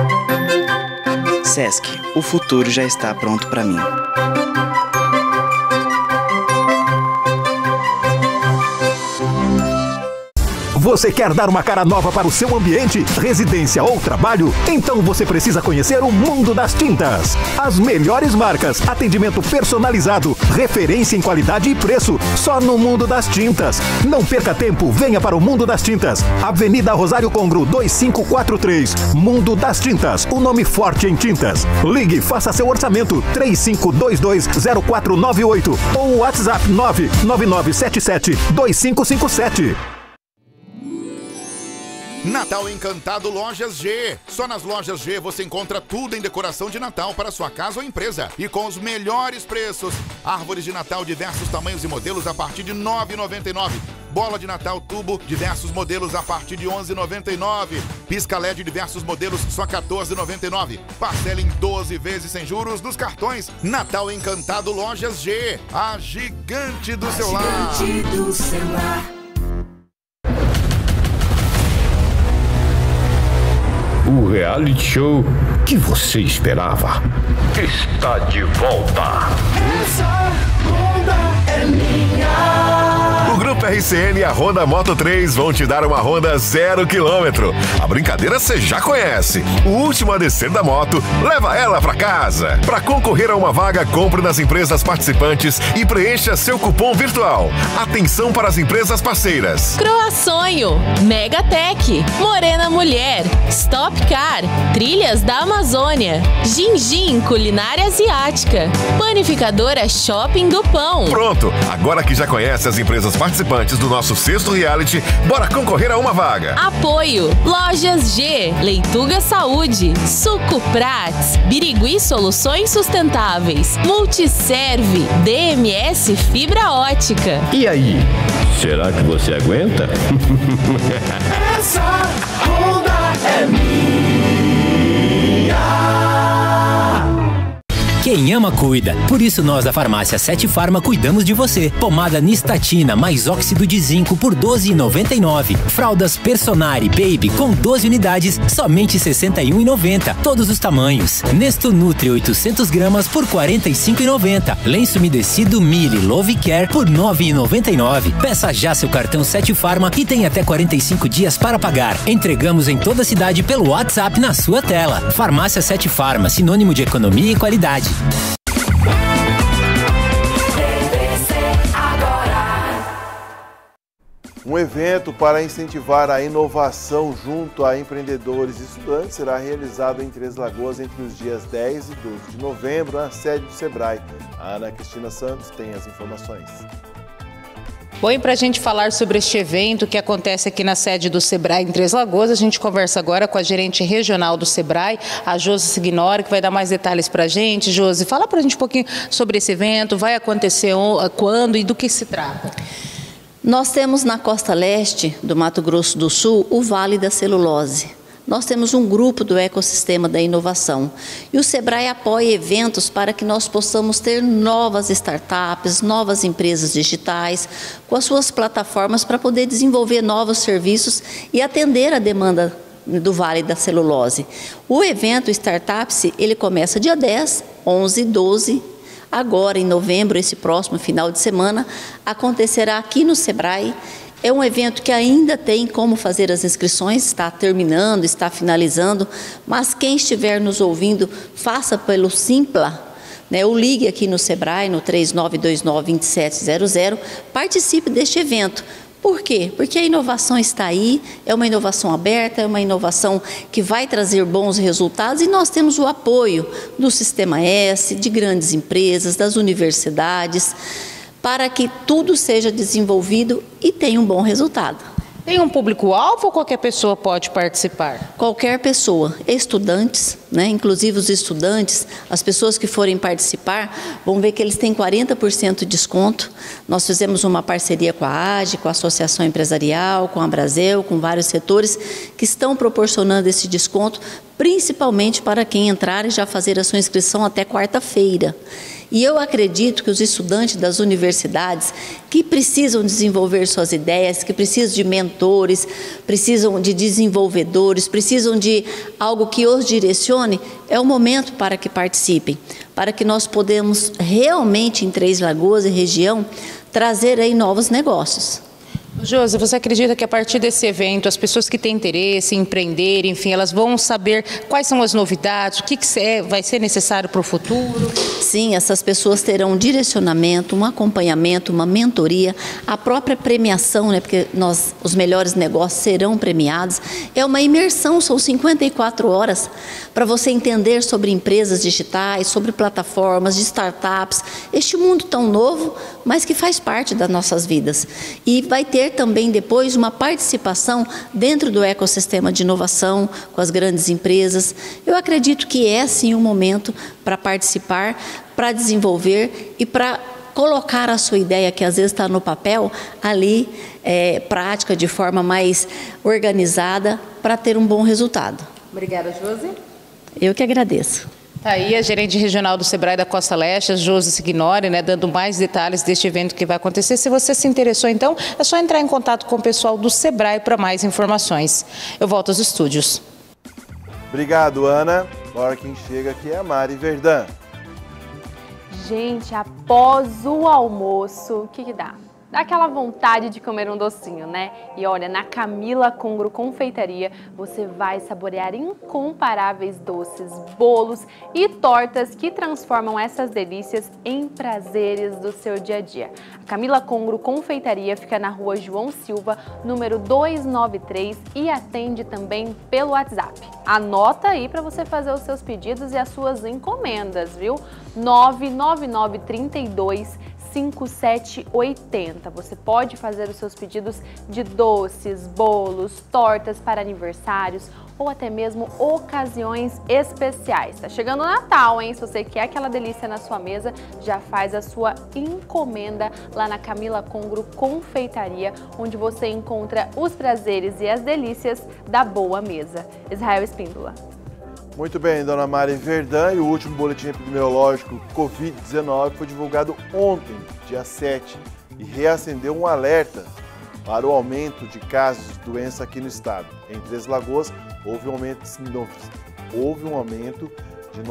SESC, o futuro já está pronto para mim. Você quer dar uma cara nova para o seu ambiente, residência ou trabalho? Então você precisa conhecer o Mundo das Tintas. As melhores marcas, atendimento personalizado, referência em qualidade e preço, só no Mundo das Tintas. Não perca tempo, venha para o Mundo das Tintas. Avenida Rosário Congro, 2543. Mundo das Tintas, o nome forte em tintas. Ligue, faça seu orçamento, 35220498 ou WhatsApp 999772557. Natal Encantado Lojas G. Só nas Lojas G você encontra tudo em decoração de Natal para sua casa ou empresa. E com os melhores preços. Árvores de Natal diversos tamanhos e modelos a partir de R$ 9,99. Bola de Natal tubo diversos modelos a partir de R$ 11,99. Pisca LED diversos modelos só R$ 14,99. Parcela em 12 vezes sem juros nos cartões. Natal Encantado Lojas G. A gigante do celular. Gigante do celular. O reality show que você esperava está de volta. Essa onda é minha. O Grupo RCN e a Honda Moto 3 vão te dar uma Honda 0 km. A brincadeira você já conhece. O último a descer da moto, leva ela pra casa. Para concorrer a uma vaga, compre nas empresas participantes e preencha seu cupom virtual. Atenção para as empresas parceiras. Croaçonho, Megatech, Morena Mulher, Stop Car, Trilhas da Amazônia, Gingin Culinária Asiática, Panificadora Shopping do Pão. Pronto, agora que já conhece as empresas participantes do nosso sexto reality, bora concorrer a uma vaga. Apoio Lojas G, Leituga Saúde, Suco Prats, Birigui Soluções Sustentáveis, Multiserve, DMS Fibra Ótica. E aí, será que você aguenta? Essa Honda é minha. Quem ama, cuida. Por isso nós da Farmácia 7 Farma cuidamos de você. Pomada Nistatina mais óxido de zinco por R$ 12,99. Fraldas Personari Baby com 12 unidades, somente R$ 61,90. Todos os tamanhos. Nesto Nutri 800 gramas por R$ 45,90. Lenço umedecido Mili Love Care por R$ 9,99. Peça já seu cartão 7 Farma e tem até 45 dias para pagar. Entregamos em toda a cidade pelo WhatsApp na sua tela. Farmácia 7 Farma, sinônimo de economia e qualidade. Um evento para incentivar a inovação junto a empreendedores e estudantes será realizado em Três Lagoas entre os dias 10 e 12 de novembro, na sede do Sebrae. A Ana Cristina Santos tem as informações. Bom, e para a gente falar sobre este evento que acontece aqui na sede do Sebrae em Três Lagoas, a gente conversa agora com a gerente regional do Sebrae, a Josi Signori, que vai dar mais detalhes para a gente. Josi, fala para a gente um pouquinho sobre esse evento, vai acontecer quando e do que se trata? Nós temos na costa leste do Mato Grosso do Sul o Vale da Celulose. Nós temos um grupo do ecossistema da inovação e o Sebrae apoia eventos para que nós possamos ter novas startups, novas empresas digitais com as suas plataformas para poder desenvolver novos serviços e atender a demanda do Vale da Celulose. O evento Startups, ele começa dia 10, 11 e 12. Agora, em novembro, esse próximo final de semana, acontecerá aqui no Sebrae. É um evento que ainda tem como fazer as inscrições, está terminando, está finalizando, mas quem estiver nos ouvindo, faça pelo Simpla, né, ou ligue aqui no Sebrae, no 3929-2700, participe deste evento. Por quê? Porque a inovação está aí, é uma inovação aberta, é uma inovação que vai trazer bons resultados e nós temos o apoio do Sistema S, de grandes empresas, das universidades, para que tudo seja desenvolvido e tenha um bom resultado. Tem um público-alvo ou qualquer pessoa pode participar? Qualquer pessoa, estudantes, né? Inclusive os estudantes, as pessoas que forem participar, vão ver que eles têm 40% de desconto. Nós fizemos uma parceria com a AGE, com a Associação Empresarial, com a Brasel, com vários setores que estão proporcionando esse desconto, principalmente para quem entrar e já fazer a sua inscrição até quarta-feira. E eu acredito que os estudantes das universidades que precisam desenvolver suas ideias, que precisam de mentores, precisam de desenvolvedores, precisam de algo que os direcione, é o momento para que participem, para que nós podemos realmente em Três Lagoas e região trazer aí novos negócios. Josi, você acredita que a partir desse evento, as pessoas que têm interesse em empreender, enfim, elas vão saber quais são as novidades, o que vai ser necessário para o futuro? Sim, essas pessoas terão um direcionamento, um acompanhamento, uma mentoria, a própria premiação, né, porque os melhores negócios serão premiados. É uma imersão, são 54 horas para você entender sobre empresas digitais, sobre plataformas de startups, este mundo tão novo, mas que faz parte das nossas vidas. E vai ter também depois uma participação dentro do ecossistema de inovação com as grandes empresas. Eu acredito que é sim um momento para participar, para desenvolver e para colocar a sua ideia, que às vezes está no papel, ali, prática, de forma mais organizada, para ter um bom resultado. Obrigada, Josi. Eu que agradeço. Tá aí a gerente regional do Sebrae da Costa Leste, a Josi Signori, né, dando mais detalhes deste evento que vai acontecer. Se você se interessou, então, é só entrar em contato com o pessoal do Sebrae para mais informações. Eu volto aos estúdios. Obrigado, Ana. Agora quem chega aqui é a Mari Verdã. Gente, após o almoço, o que dá? Dá aquela vontade de comer um docinho, né? E olha, na Camila Congro Confeitaria você vai saborear incomparáveis doces, bolos e tortas que transformam essas delícias em prazeres do seu dia a dia. A Camila Congro Confeitaria fica na rua João Silva, número 293 e atende também pelo WhatsApp. Anota aí para você fazer os seus pedidos e as suas encomendas, viu? 999325780. Você pode fazer os seus pedidos de doces, bolos, tortas para aniversários ou até mesmo ocasiões especiais. Tá chegando o Natal, hein? Se você quer aquela delícia na sua mesa, já faz a sua encomenda lá na Camila Congro Confeitaria, onde você encontra os prazeres e as delícias da boa mesa. Israel Espíndola. Muito bem, dona Mari Verdã, e o último boletim epidemiológico Covid-19 foi divulgado ontem, dia 7, e reacendeu um alerta para o aumento de casos de doença aqui no estado. Em Três Lagoas, houve um aumento de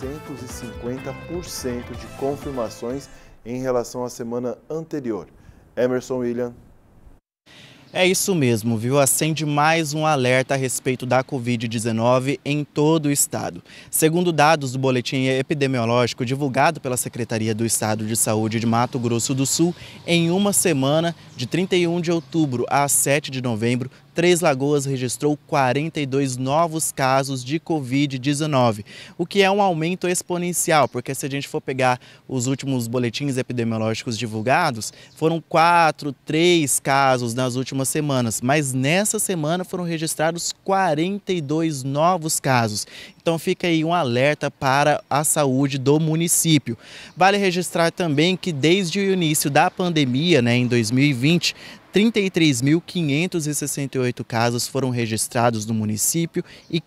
950% de confirmações em relação à semana anterior. Emerson William. É isso mesmo, viu? Acende mais um alerta a respeito da Covid-19 em todo o estado. Segundo dados do boletim epidemiológico divulgado pela Secretaria do Estado de Saúde de Mato Grosso do Sul, em uma semana, de 31 de outubro a 7 de novembro, Três Lagoas registrou 42 novos casos de Covid-19, o que é um aumento exponencial, porque se a gente for pegar os últimos boletins epidemiológicos divulgados, foram 3 casos nas últimas semanas, mas nessa semana foram registrados 42 novos casos. Então fica aí um alerta para a saúde do município. Vale registrar também que desde o início da pandemia, em 2020, 33.568 casos foram registrados no município e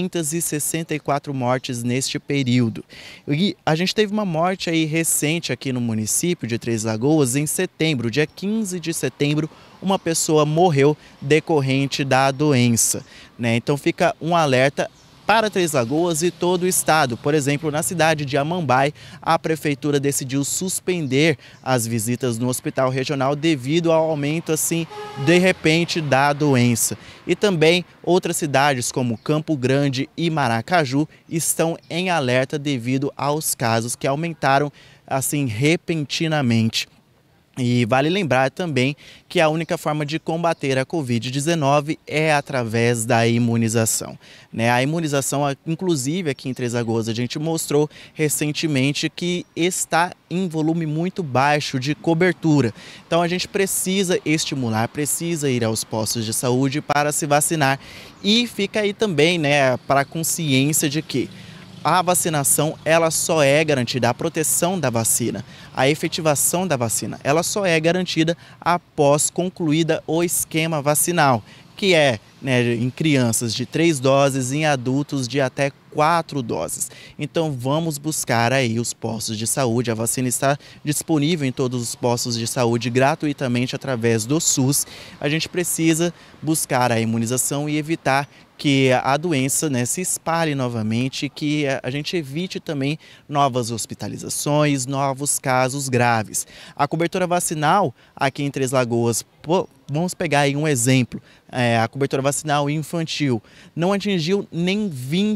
564 mortes neste período. E a gente teve uma morte aí recente aqui no município de Três Lagoas em setembro, dia 15 de setembro, uma pessoa morreu decorrente da doença, Então fica um alerta para Três Lagoas e todo o estado. Por exemplo, na cidade de Amambai, a prefeitura decidiu suspender as visitas no hospital regional devido ao aumento, de repente, da doença. E também outras cidades como Campo Grande e Maracaju estão em alerta devido aos casos que aumentaram, repentinamente. E vale lembrar também que a única forma de combater a Covid-19 é através da imunização. A imunização, inclusive aqui em Três Lagoas, a gente mostrou recentemente que está em volume muito baixo de cobertura. Então a gente precisa estimular, precisa ir aos postos de saúde para se vacinar. E fica aí também, para a consciência de que a vacinação, ela só é garantida, a proteção da vacina, a efetivação da vacina, ela só é garantida após concluída o esquema vacinal, que é em crianças de 3 doses e em adultos de até 4 doses. Então vamos buscar aí os postos de saúde. A vacina está disponível em todos os postos de saúde gratuitamente através do SUS. A gente precisa buscar a imunização e evitar que a doença se espalhe novamente, que a gente evite também novas hospitalizações, novos casos graves. A cobertura vacinal aqui em Três Lagoas, vamos pegar aí um exemplo, a cobertura vacinal infantil não atingiu nem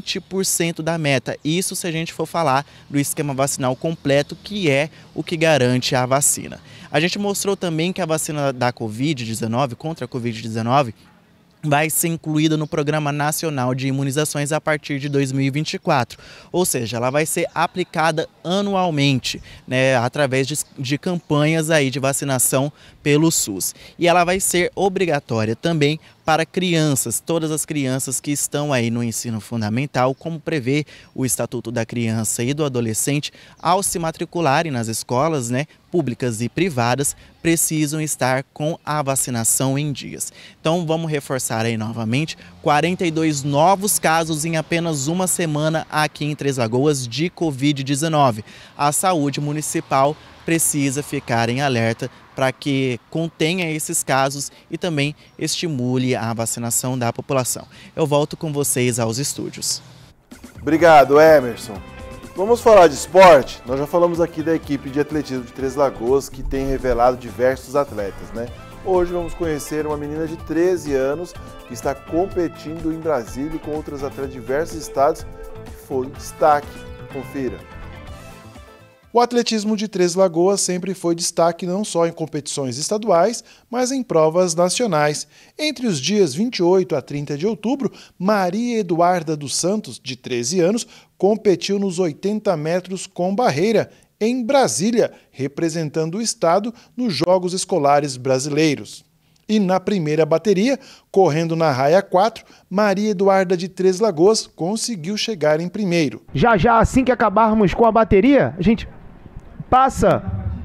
20% da meta, isso se a gente for falar do esquema vacinal completo, que é o que garante a vacina. A gente mostrou também que a vacina da Covid-19, contra a Covid-19, vai ser incluída no Programa Nacional de Imunizações a partir de 2024, ou seja, ela vai ser aplicada anualmente, através de campanhas aí de vacinação pelo SUS. E ela vai ser obrigatória também para crianças, todas as crianças que estão aí no ensino fundamental, como prevê o Estatuto da Criança e do Adolescente, ao se matricularem nas escolas, públicas e privadas, precisam estar com a vacinação em dias. Então vamos reforçar aí novamente, 42 novos casos em apenas uma semana aqui em Três Lagoas de Covid-19. A saúde municipal precisa ficar em alerta para que contenha esses casos e também estimule a vacinação da população. Eu volto com vocês aos estúdios. Obrigado, Emerson. Vamos falar de esporte? Nós já falamos aqui da equipe de atletismo de Três Lagoas, que tem revelado diversos atletas, né? Hoje vamos conhecer uma menina de 13 anos que está competindo em Brasília com outras atletas de diversos estados, que foi destaque. Confira. O atletismo de Três Lagoas sempre foi destaque não só em competições estaduais, mas em provas nacionais. Entre os dias 28 a 30 de outubro, Maria Eduarda dos Santos, de 13 anos, competiu nos 80 metros com barreira, em Brasília, representando o estado nos Jogos Escolares Brasileiros. E na primeira bateria, correndo na raia 4, Maria Eduarda de Três Lagoas conseguiu chegar em primeiro. Já assim que acabarmos com a bateria, a gente passa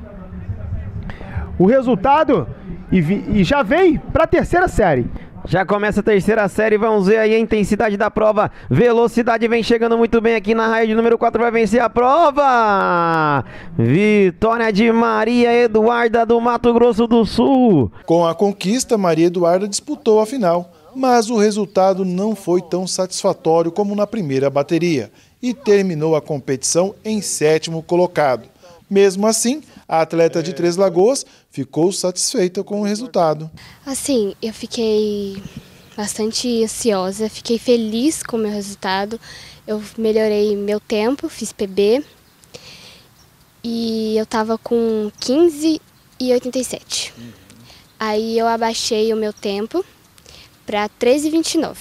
o resultado e já vem para a terceira série. Já começa a terceira série, vamos ver aí a intensidade da prova. Velocidade vem chegando muito bem aqui na raia de número 4, vai vencer a prova. Vitória de Maria Eduarda do Mato Grosso do Sul. Com a conquista, Maria Eduarda disputou a final, mas o resultado não foi tão satisfatório como na primeira bateria e terminou a competição em 7º colocado. Mesmo assim, a atleta de Três Lagoas ficou satisfeita com o resultado. Assim, eu fiquei bastante ansiosa, fiquei feliz com o meu resultado. Eu melhorei meu tempo, fiz PB e eu estava com 15,87. Aí eu abaixei o meu tempo para 13,29.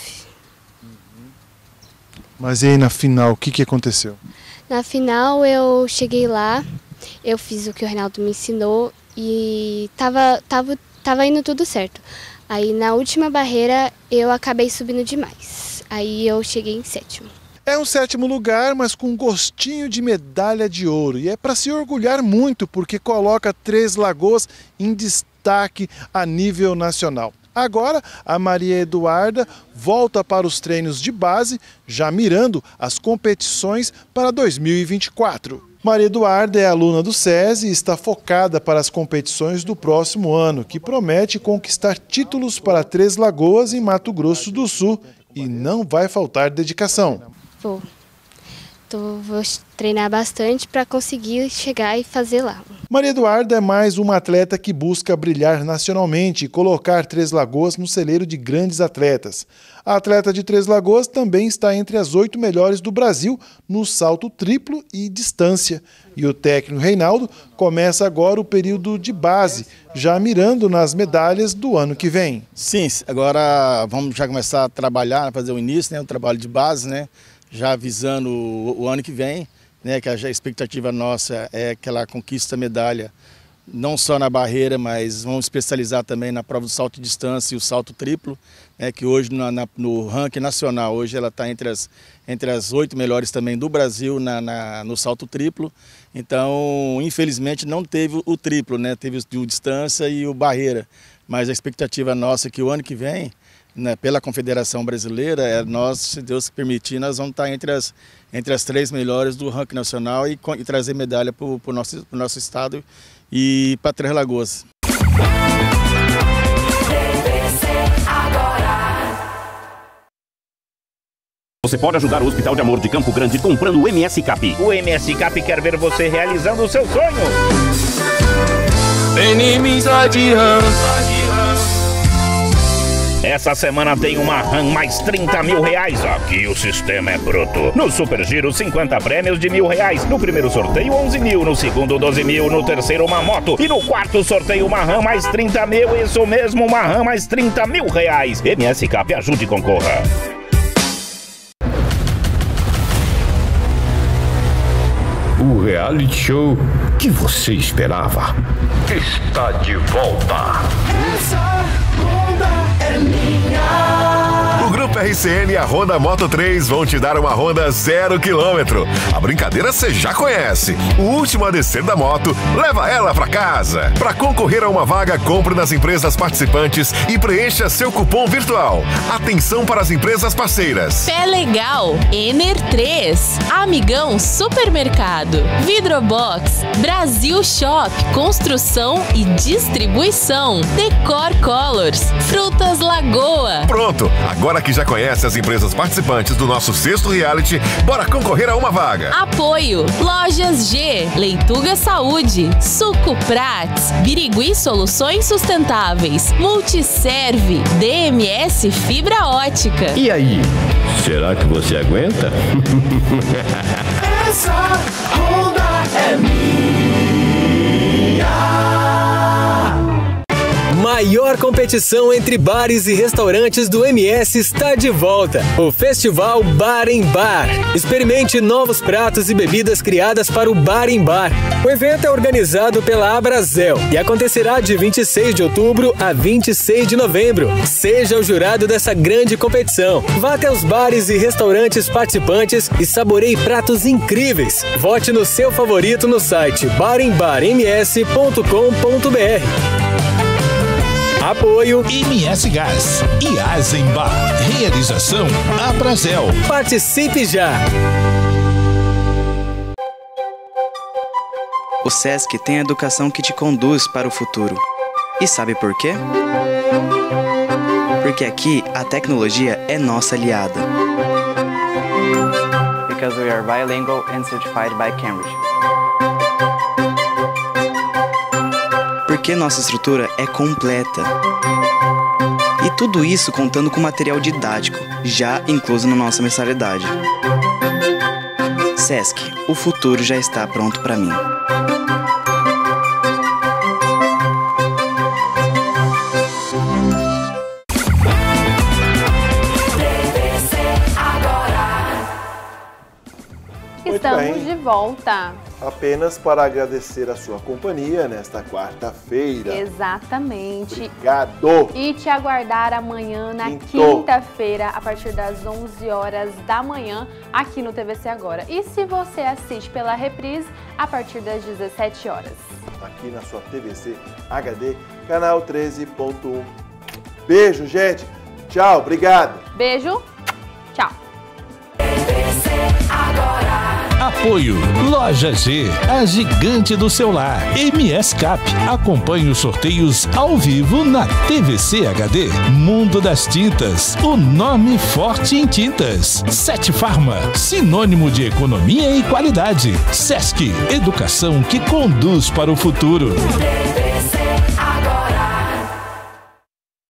Mas e aí na final, o que aconteceu? Na final eu cheguei lá, eu fiz o que o Reinaldo me ensinou e tava indo tudo certo. Aí na última barreira eu acabei subindo demais. Aí eu cheguei em 7º. É um 7º lugar, mas com um gostinho de medalha de ouro. E é para se orgulhar muito, porque coloca Três Lagoas em destaque a nível nacional. Agora, a Maria Eduarda volta para os treinos de base, já mirando as competições para 2024. Maria Eduarda é aluna do SESI e está focada para as competições do próximo ano, que promete conquistar títulos para Três Lagoas e Mato Grosso do Sul, e não vai faltar dedicação. Vou treinar bastante para conseguir chegar e fazer lá. Maria Eduarda é mais uma atleta que busca brilhar nacionalmente e colocar Três Lagoas no celeiro de grandes atletas. A atleta de Três Lagoas também está entre as 8 melhores do Brasil no salto triplo e distância. E o técnico Reinaldo começa agora o período de base, já mirando nas medalhas do ano que vem. Sim, agora vamos já começar a trabalhar, fazer o início, o trabalho de base, já visando o ano que vem, que a expectativa nossa é que ela conquiste a medalha, não só na barreira, mas vamos especializar também na prova do salto de distância e o salto triplo, que hoje no ranking nacional, hoje ela está entre as 8 melhores também do Brasil no salto triplo. Então, infelizmente, não teve o triplo, teve o distância e o barreira, mas a expectativa nossa é que o ano que vem, pela Confederação Brasileira, nós, se Deus permitir, nós vamos estar entre as 3 melhores do ranking nacional e trazer medalha para o nosso estado e para Três Lagoas. Você pode ajudar o Hospital de Amor de Campo Grande comprando o MS Cap. O MS Cap quer ver você realizando o seu sonho. Inimizade. Essa semana tem uma RAM mais 30 mil reais. Aqui o sistema é bruto. No Super Giro, 50 prêmios de R$1.000. No primeiro sorteio, 11 mil. No segundo, 12 mil. No terceiro, uma moto. E no quarto sorteio, uma RAM mais 30 mil. Isso mesmo, uma RAM mais 30 mil reais. MS Cap, ajude e concorra. O reality show que você esperava está de volta. Essa Honda é minha. O Grupo RCN e a Honda Moto 3 vão te dar uma Honda 0 km. A brincadeira você já conhece. O último a descer da moto, leva ela pra casa. Para concorrer a uma vaga, compre nas empresas participantes e preencha seu cupom virtual. Atenção para as empresas parceiras. Pé Legal, Ener 3, Amigão Supermercado, Vidrobox, Brasil Shop, Construção e Distribuição, Decor Colors, Frutas Lagoa. Pronto, agora que já conhece conhece as empresas participantes do nosso sexto reality? Bora concorrer a uma vaga. Apoio: Lojas G, Leituga Saúde, Suco Prats, Birigui Soluções Sustentáveis, Multiserve, DMS Fibra Ótica. E aí, será que você aguenta? Essa Honda é minha. Maior competição entre bares e restaurantes do MS está de volta. O Festival Bar em Bar. Experimente novos pratos e bebidas criadas para o Bar em Bar. O evento é organizado pela Abrazel e acontecerá de 26 de outubro a 26 de novembro. Seja o jurado dessa grande competição. Vá até os bares e restaurantes participantes e saboreie pratos incríveis. Vote no seu favorito no site barembarms.com.br. Apoio MS Gás e Eisenbar. Realização Abrazel. Participe já! O SESC tem a educação que te conduz para o futuro. E sabe por quê? Porque aqui a tecnologia é nossa aliada. Because we are bilingual and certified by Cambridge. Porque nossa estrutura é completa. E tudo isso contando com material didático, já incluso na nossa mensalidade. SESC, o futuro já está pronto para mim. Estamos de volta. Apenas para agradecer a sua companhia nesta quarta-feira. Exatamente. Obrigado. E te aguardar amanhã, na quinta-feira, a partir das 11 horas da manhã, aqui no TVC Agora. E se você assiste pela reprise, a partir das 17 horas. Aqui na sua TVC HD, canal 13.1. Beijo, gente. Tchau, obrigado. Beijo. Tchau. TVC Agora. Apoio Loja G, a gigante do celular. MS Cap, acompanhe os sorteios ao vivo na TVC HD. Mundo das Tintas, o nome forte em tintas. 7 Farma, sinônimo de economia e qualidade. SESC, educação que conduz para o futuro. TVC